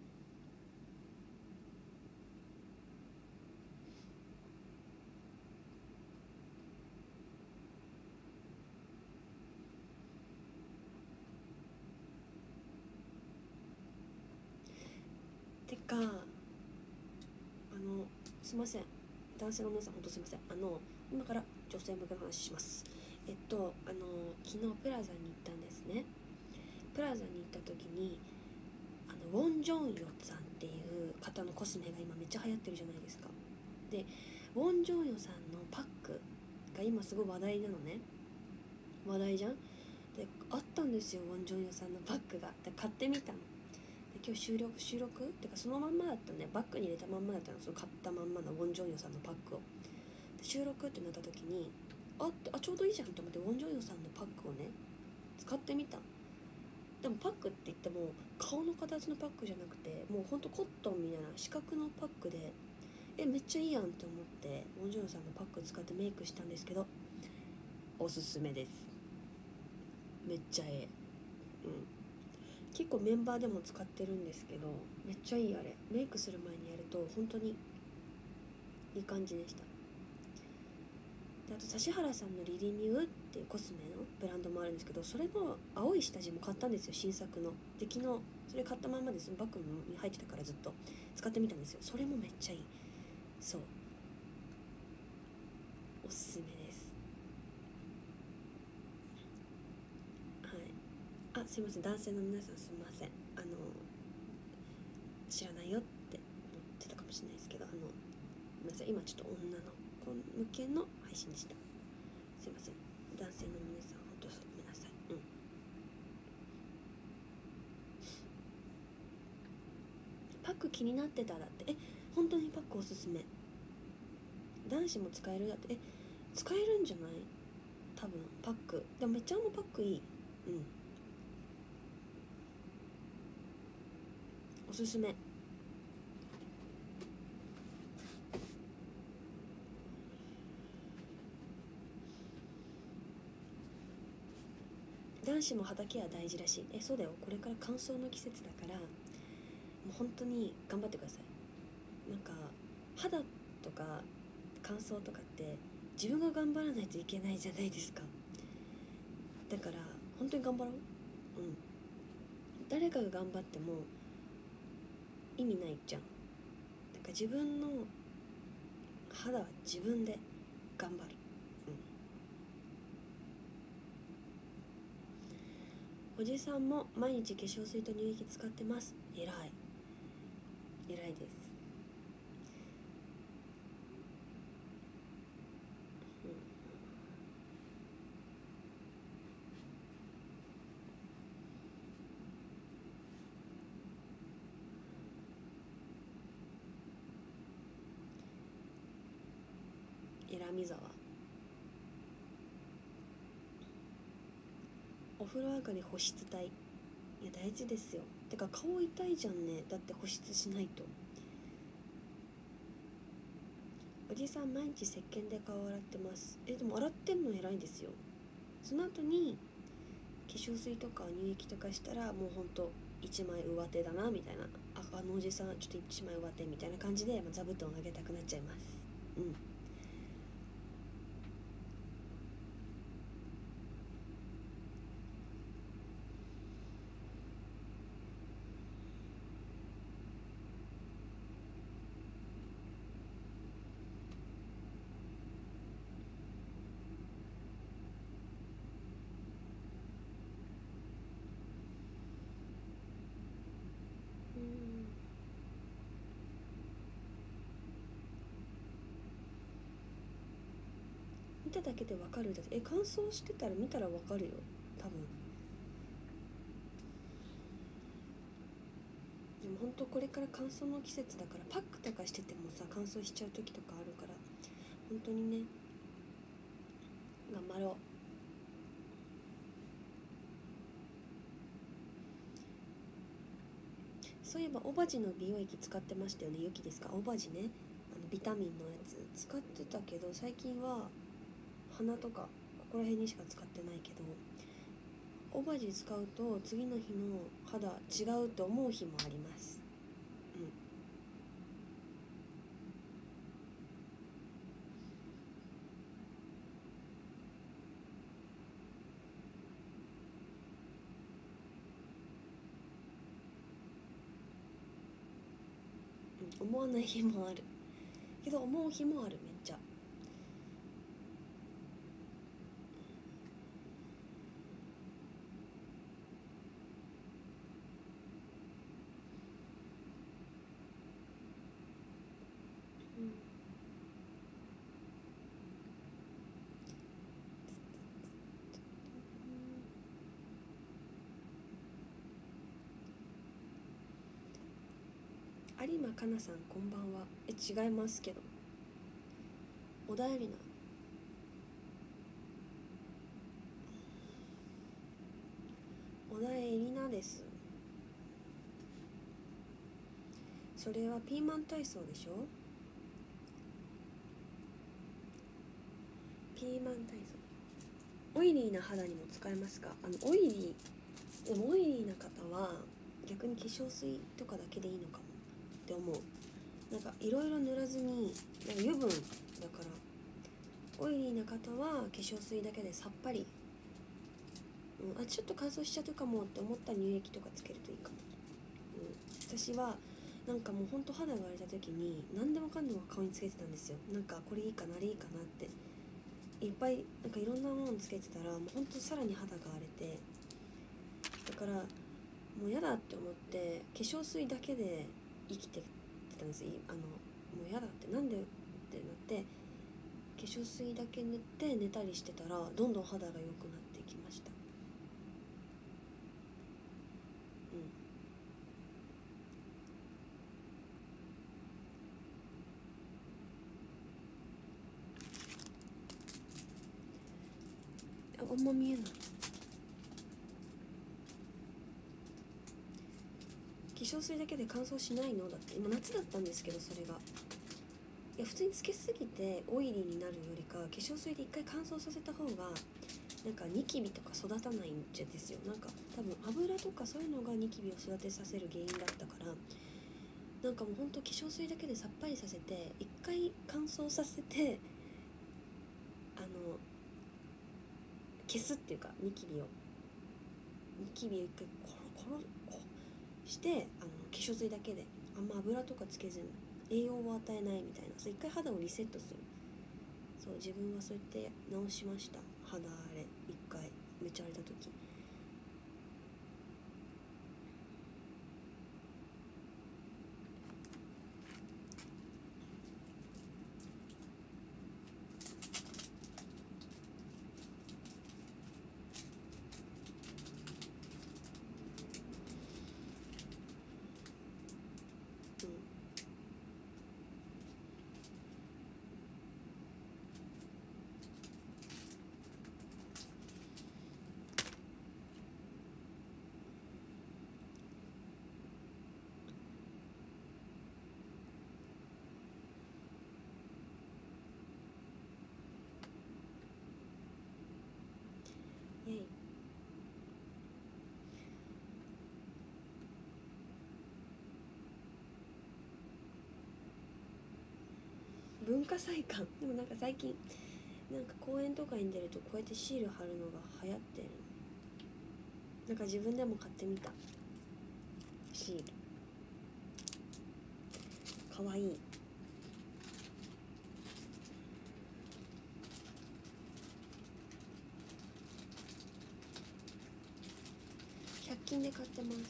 てかすいません、男性の皆さん本当すいません。今から女性向けの話します。昨日プラザに行ったんですね。プラザに行った時にウォン・ジョンヨさんっていう方のコスメが今めっちゃ流行ってるじゃないですか。でウォン・ジョンヨさんのパックが今すごい話題なのね。話題じゃん。であったんですよ、ウォン・ジョンヨさんのパックが。で買ってみたの。で今日収録ってかそのまんまだったね。バッグに入れたまんまだったの。その買ったまんまのウォン・ジョンヨさんのパックを。で収録ってなった時にちょうどいいじゃんと思ってウォン・ジョンヨさんのパックをね使ってみた。でもパックって言っても顔の形のパックじゃなくて、もうほんとコットンみたいな四角のパックで、めっちゃいいやんって思ってウォン・ジョンヨさんのパック使ってメイクしたんですけど、おすすめです。めっちゃ結構メンバーでも使ってるんですけど、めっちゃいい。あれメイクする前にやると本当にいい感じでした。であと指原さんのリリミューっていうコスメのブランドもあるんですけど、それの青い下地も買ったんですよ、新作の。で昨日それ買ったまんまでそのバッグに入ってたからずっと使ってみたんですよ。それもめっちゃいい。そうおすすめです。はい。すいません、男性の皆さんすいません。知らないよって思ってたかもしれないですけど、ごめんなさい、今ちょっと女の子向けの配信でした。すいません、男性の皆さん本当ごめんなさい。パック気になってたらって、本当にパックおすすめ。男子も使えるだって、使えるんじゃない？多分パックでもめっちゃパックいい。おすすめ。男子も肌ケア大事らしい。そうだよ、これから乾燥の季節だからもう本当に頑張ってください。なんか肌とか乾燥とかって自分が頑張らないといけないじゃないですか。だから本当に頑張ろう。誰かが頑張っても意味ないじゃん。だから自分の肌は自分で頑張る。おじさんも毎日化粧水と乳液使ってます。偉いです。 南沢。お風呂上がり保湿体、いや大事ですよ。てか顔痛いじゃんね、だって保湿しないと。おじさん毎日石鹸で顔洗ってます。でも洗ってんの偉いですよ。その後に化粧水とか乳液とかしたらもうほんと一枚上手だなみたいな、あのおじさんちょっと一枚上手みたいな感じで、座布団あげたくなっちゃいます。見ただけでわかる。だって乾燥してたら見たらわかるよ多分。でもほんとこれから乾燥の季節だから、パックとかしててもさ乾燥しちゃう時とかあるから、本当にね頑張ろう。そういえばオバジの美容液使ってましたよね。ユキですか？オバジね、ビタミンのやつ使ってたけど、最近は鼻とかここら辺にしか使ってないけど、オバジ使うと次の日の肌違うと思う日もあります。思わない日もあるけど思う日もある、めっちゃ。有馬かなさんこんばんは。違いますけど、小田絵里奈、小田絵里奈です。それはピーマン体操でしょ。ピーマン体操、オイリーな肌にも使えますか？オイリー、でもオイリーな方は逆に化粧水とかだけでいいのかもって思う。なんかいろいろ塗らずに、なんか油分だから、オイリーな方は化粧水だけでさっぱり、ちょっと乾燥しちゃうかもって思ったら乳液とかつけるといいかも。私はなんかもうほんと肌が荒れた時に何でもかんでも顔につけてたんですよ。なんかこれいいかなあれいいかなっていっぱいなんかいろんなものつけてたら、もうほんとさらに肌が荒れて、だからもう嫌だって思って化粧水だけで生きてたんですよ。もう嫌だって、なんでってなって化粧水だけ塗って寝たりしてたら、どんどん肌が良くなってきました。あんま見えない。化粧水だけで乾燥しないの？だって今夏だったんですけど、それがいや普通につけすぎてオイリーになるよりか、化粧水で一回乾燥させた方がなんかニキビとか育たないんですよ。なんか多分油とかそういうのがニキビを育てさせる原因だったから、なんかもうほんと化粧水だけでさっぱりさせて一回乾燥させて消すっていうか、ニキビを一回コロコロして化粧水だけであんま油とかつけずに栄養を与えないみたいな、そう一回肌をリセットする。そう自分はそうやって直しました。肌荒れ一回めっちゃ荒れた時。 文化祭館でもなんか最近なんか公園とかに出るとこうやってシール貼るのが流行ってる。なんか自分でも買ってみたシール。かわいい。100均で買ってます。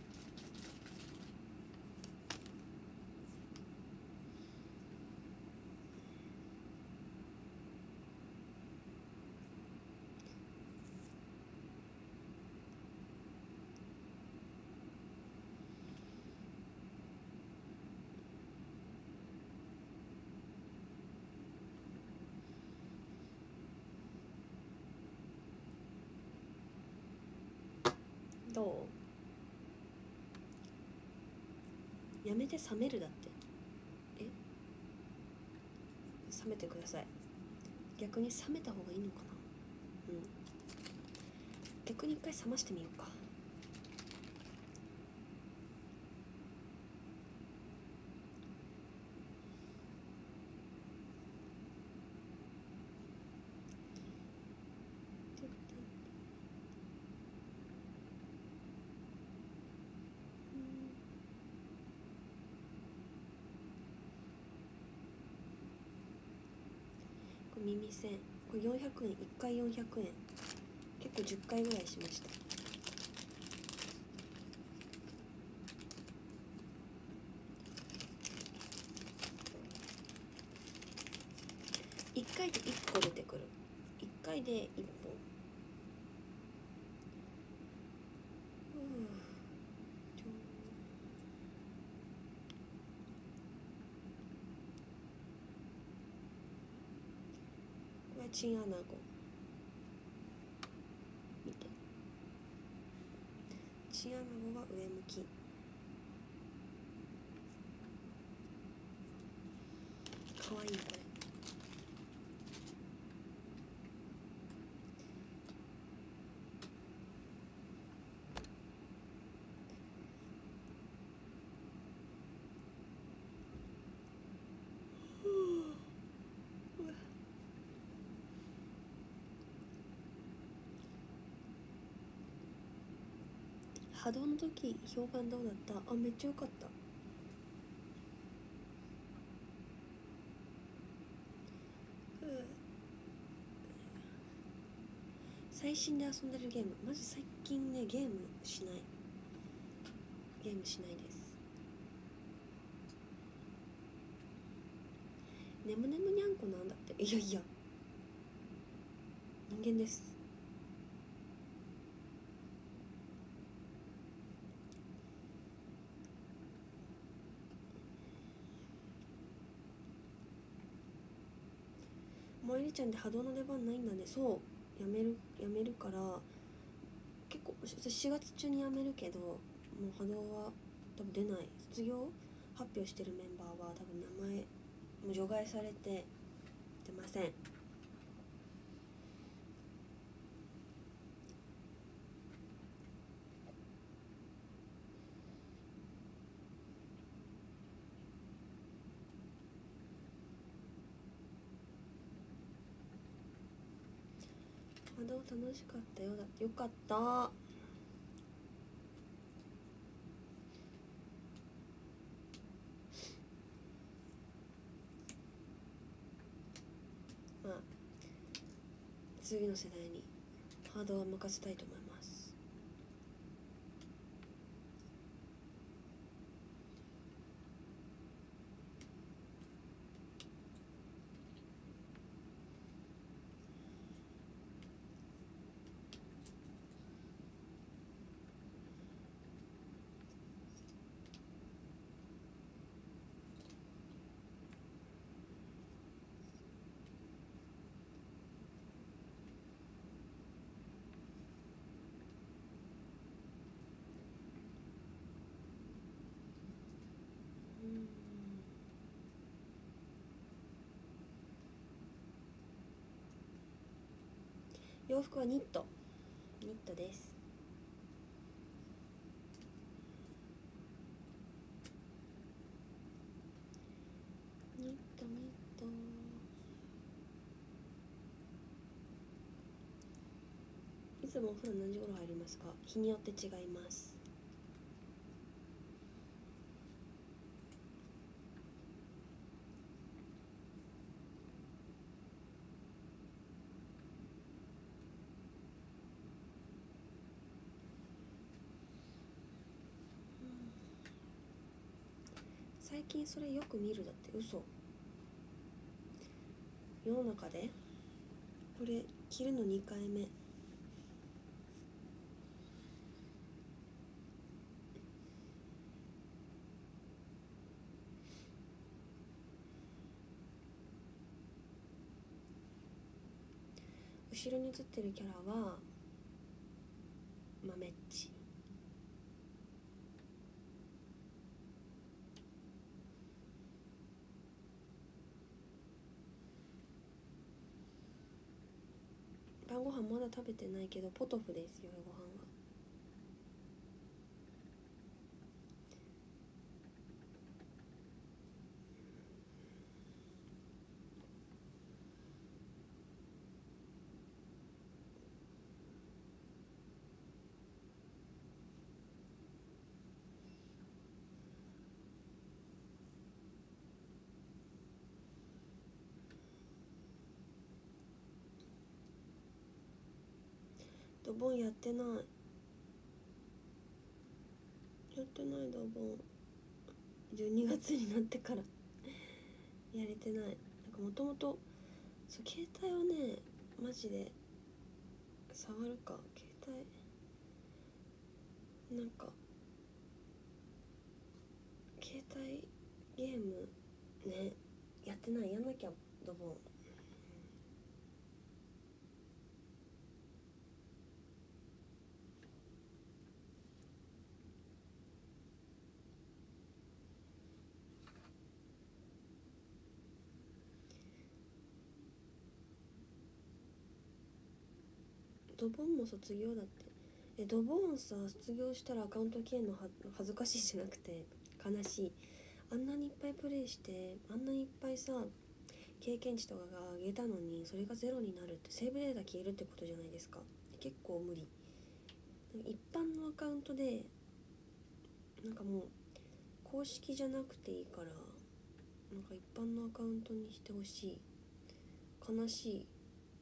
どう？やめて冷めるだって。冷めてください。逆に冷めた方がいいのかな。逆に一回冷ましてみようか。耳栓これ400円、1回400円、結構10回ぐらいしました。1回で1個出てくる。1回で1本。これチンアナゴ見て、チンアナゴが上向き。かわいい。これ波動の時評判どうだった？あ、めっちゃ良かった。最新で遊んでるゲーム、マジ最近ねゲームしないです。ねむねむにゃんこなんだって。いやいや、人間です。もえりちゃんで波動の出番ないんだね。そう、やめるから結構4月中にやめるけど、もう波動は多分出ない。卒業発表してるメンバーは多分名前もう除外されて出ません。波動楽しかったよ。だってよかった。まあ次の世代に波動を任せたいと思います。洋服はニットです。ニットつもお風呂何時頃入りますか？日によって違います。最近それよく見るだって。嘘。世の中でこれ着るの2回目。後ろに写ってるキャラは豆っち。晩ご飯まだ食べてないけどポトフです。夜ご飯はドボンやってない。やってないドボン。12月になってからやれてない。なんかもともと携帯をねマジで触るか。携帯なんか携帯ゲームねやってない。やんなきゃドボン。ドボンも卒業だって。ドボンさ卒業したらアカウント消えんの恥ずかしいじゃなくて悲しい。あんなにいっぱいプレイしてあんなにいっぱいさ経験値とかが上げたのにそれがゼロになるってセーブデータ消えるってことじゃないですか。結構無理。一般のアカウントでなんかもう公式じゃなくていいからなんか一般のアカウントにしてほしい。悲しい。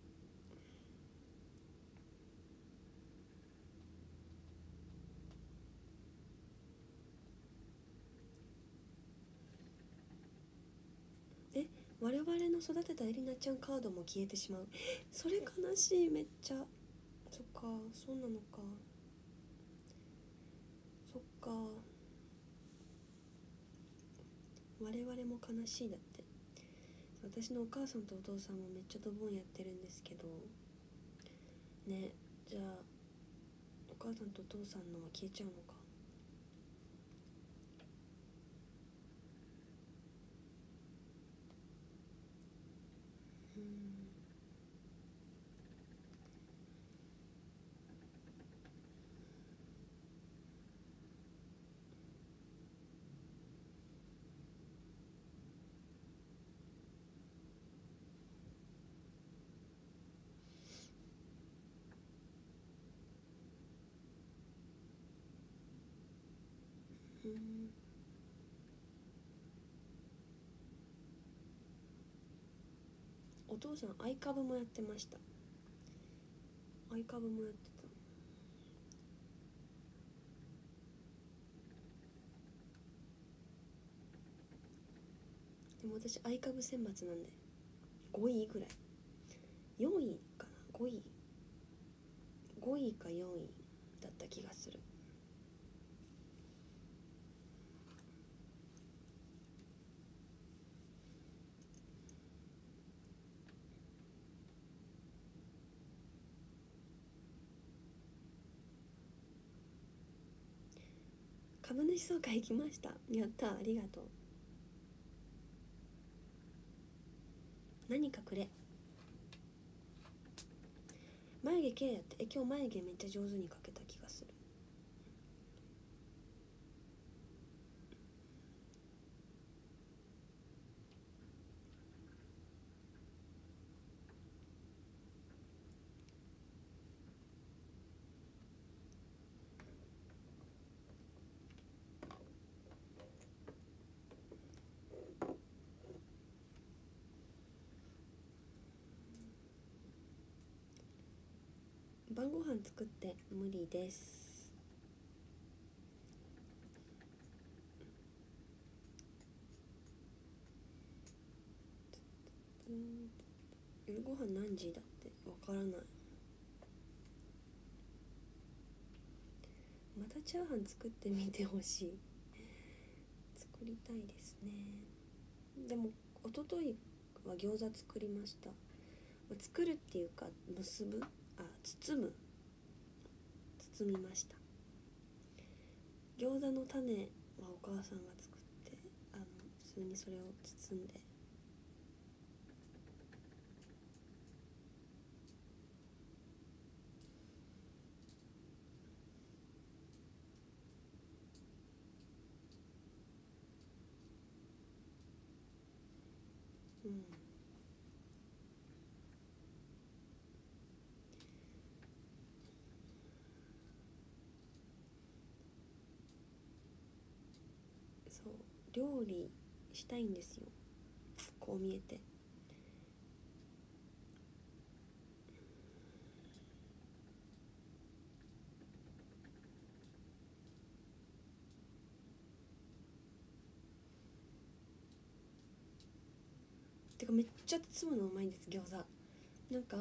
我々の育てたエリナちゃんカードも消えてしまう。それ悲しい。めっちゃ。そっかそうなのか。そっか我々も悲しいだって。私のお母さんとお父さんもめっちゃドボンやってるんですけどね。じゃあお母さんとお父さんのは消えちゃうのか。お父さんアイカブもやってました。アイカブもやってた。でも私アイカブ選抜なんで5位ぐらい。4位かな。5位か4位だった気がする。株主総会行きました。やった。ありがとう。何かくれ。眉毛綺麗やって。今日眉毛めっちゃ上手に描けた気がする。 晩ご飯作って無理です。夜ご飯何時だってわからない。またチャーハン作ってみてほしい。作りたいですね。でも一昨日は餃子作りました。作るっていうか包みました。餃子の種はお母さんが作って、普通にそれを包んで、そう料理したいんですよ、こう見えて。てかめっちゃ包むのうまいんです、餃子。なんか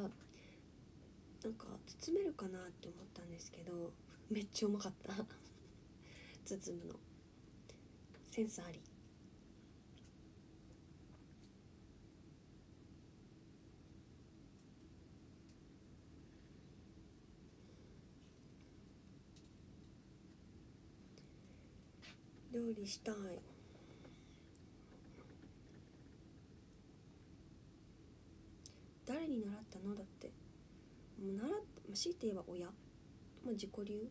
包めるかなって思ったんですけど、めっちゃうまかった包むのセンスあり。料理したい。誰に習ったのだって。もう強いて言えば親、自己流。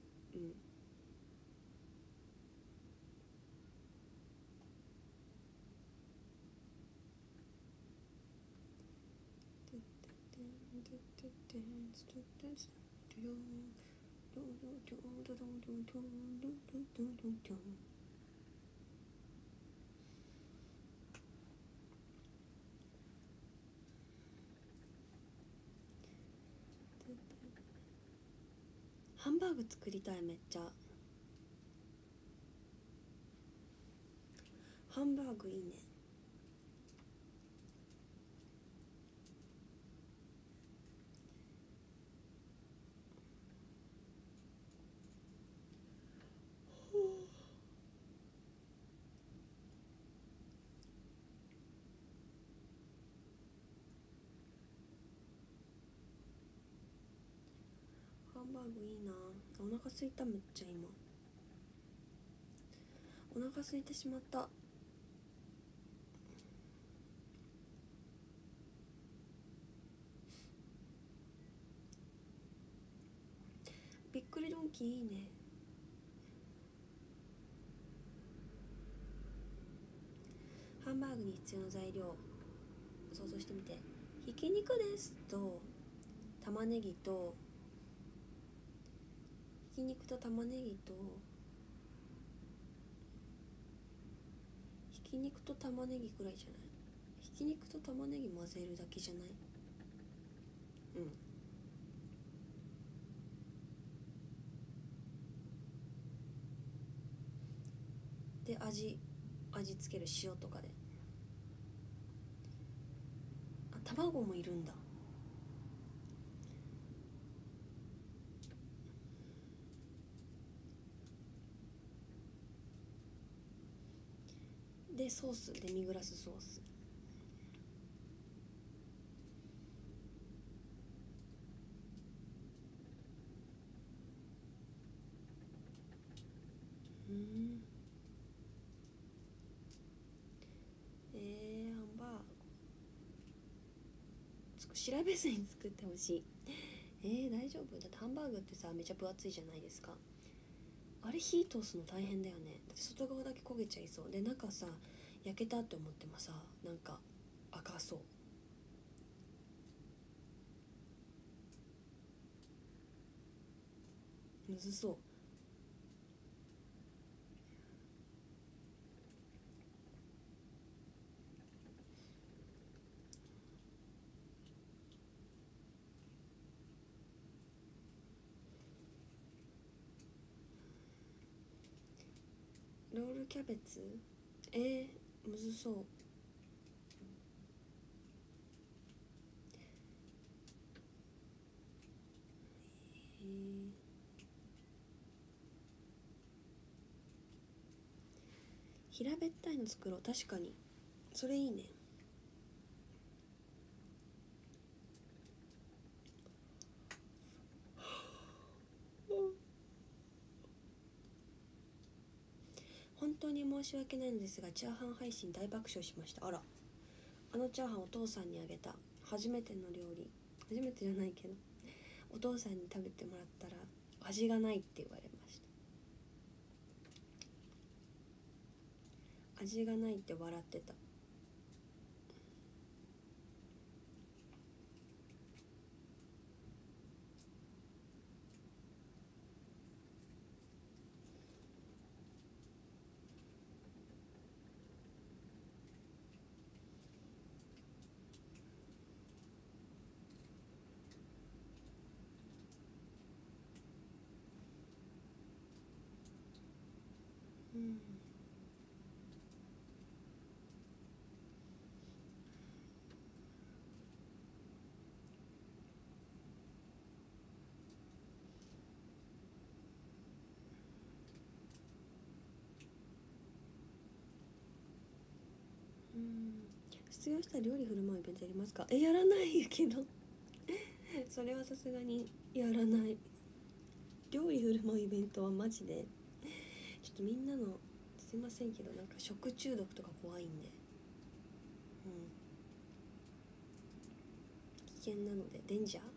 ハンバーグ作りたい。めっちゃハンバーグいいね。ハンバーグいいな。お腹空いた。めっちゃ今お腹空いてしまった。びっくりドンキーいいね。ハンバーグに必要な材料想像してみて。ひき肉ですと玉ねぎとひき肉と玉ねぎとひき肉と玉ねぎくらいじゃない？ひき肉と玉ねぎ混ぜるだけじゃない？で味付ける、塩とかで。卵もいるんだ。でソース、デミグラスソース。ハンバーグ調べずに作ってほしい。大丈夫？だってハンバーグってさ、めちゃ分厚いじゃないですか。あれ火通すの大変だよね。だって外側だけ焦げちゃいそうで、中さ焼けたって思ってもさ、なんか赤そう。むずそう。 ロールキャベツ、むずそう。平べったいの作ろう。確かにそれいいね。本当に申し訳ないのですが、チャーハン配信大爆笑しました。あら、あのチャーハンお父さんにあげた。初めての料理、初めてじゃないけどお父さんに食べてもらったら味がないって言われました。味がないって笑ってた。うん、失業したら料理振る舞うイベントやりますか？やらないけどそれはさすがにやらない。料理振る舞うイベントはマジでちょっとみんなの、すいませんけど、なんか食中毒とか怖いんで、危険なのでデンジャー。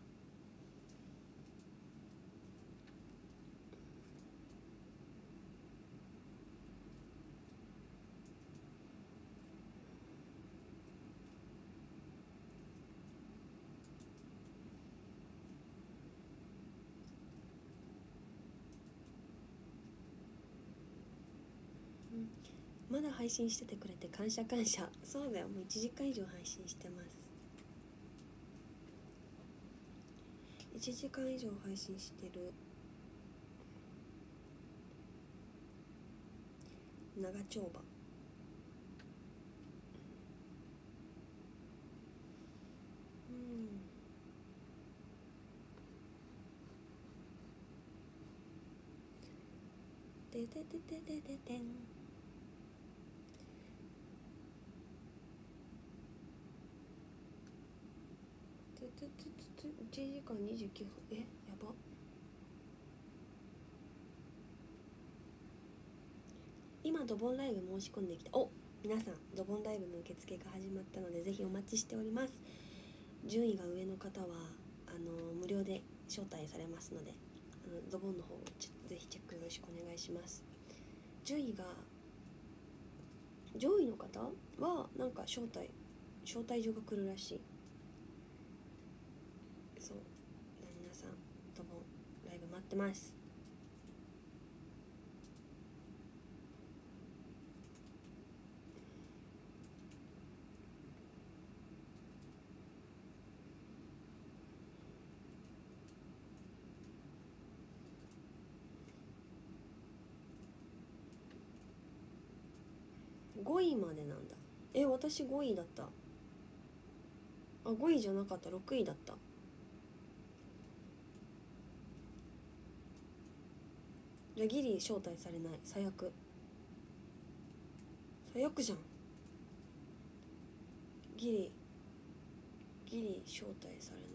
まだ配信しててくれて感謝感謝。そうだよ、もう1時間以上配信してます。1時間以上配信してる。長丁場。でででででででん。1時間29分。やば。今ドボンライブ申し込んできた。皆さんドボンライブの受付が始まったのでぜひお待ちしております。順位が上の方は無料で招待されますので、ドボンの方ぜひチェックよろしくお願いします。順位が上位の方はなんか招待状が来るらしい。そう、皆さんドボンライブ待ってます。5位までなんだ。私5位だった。5位じゃなかった、6位だった。じゃあギリ招待されない。最悪じゃん。ギリ招待されない。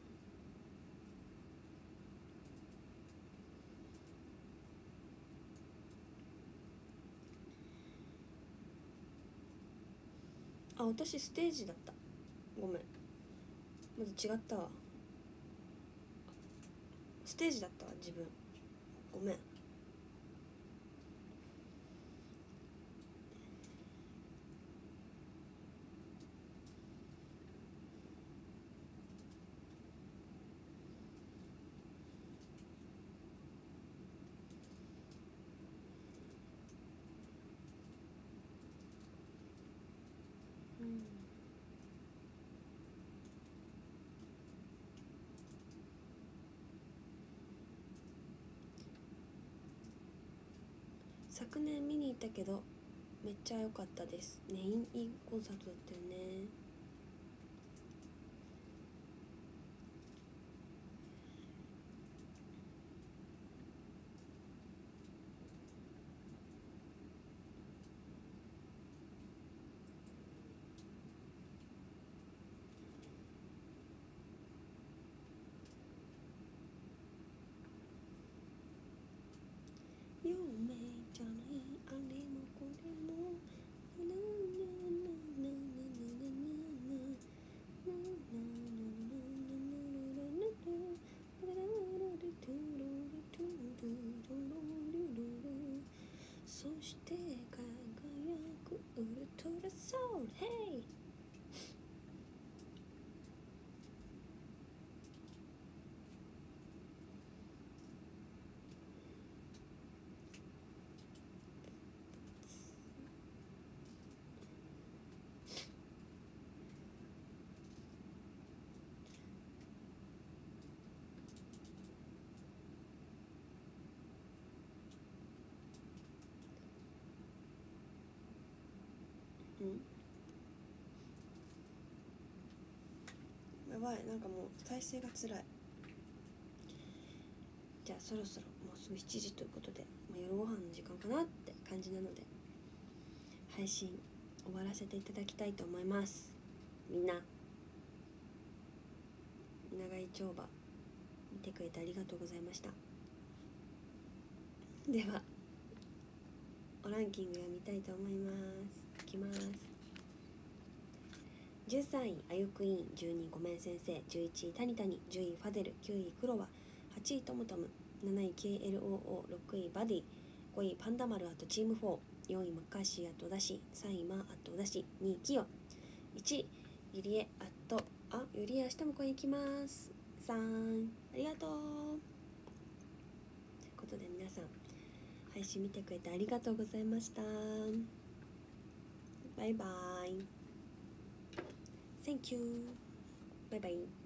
私ステージだった。ごめん、まず違ったわ。ステージだったわ自分。ごめん。 昨年見に行ったけどめっちゃ良かったですね。いいコンサートだったよね。夢じゃないあれもこれもそして輝くウルトラソウル、ヘイ。やばい、なんかもう再生がつらい。じゃあそろそろもうすぐ7時ということで、夜ご飯の時間かなって感じなので配信終わらせていただきたいと思います。みんな長い帳場見てくれてありがとうございました。ではランキング読みたいと思います。いきます。13位あゆクイーン、12位ごめん先生、11位タニタニ、10位ファデル、9位クロワ、8位トムトム、7位 KLOO、6位バディ、5位パンダ丸あとチーム4、4位マッカーシーあとダシ、3位マーあとダシ、2位キヨ、1位ゆりえあとゆりえ明日もこれ行きます。さんありがとうということで、皆さん配信見てくれてありがとうございました。バイバイ。Thank you. バイバイ。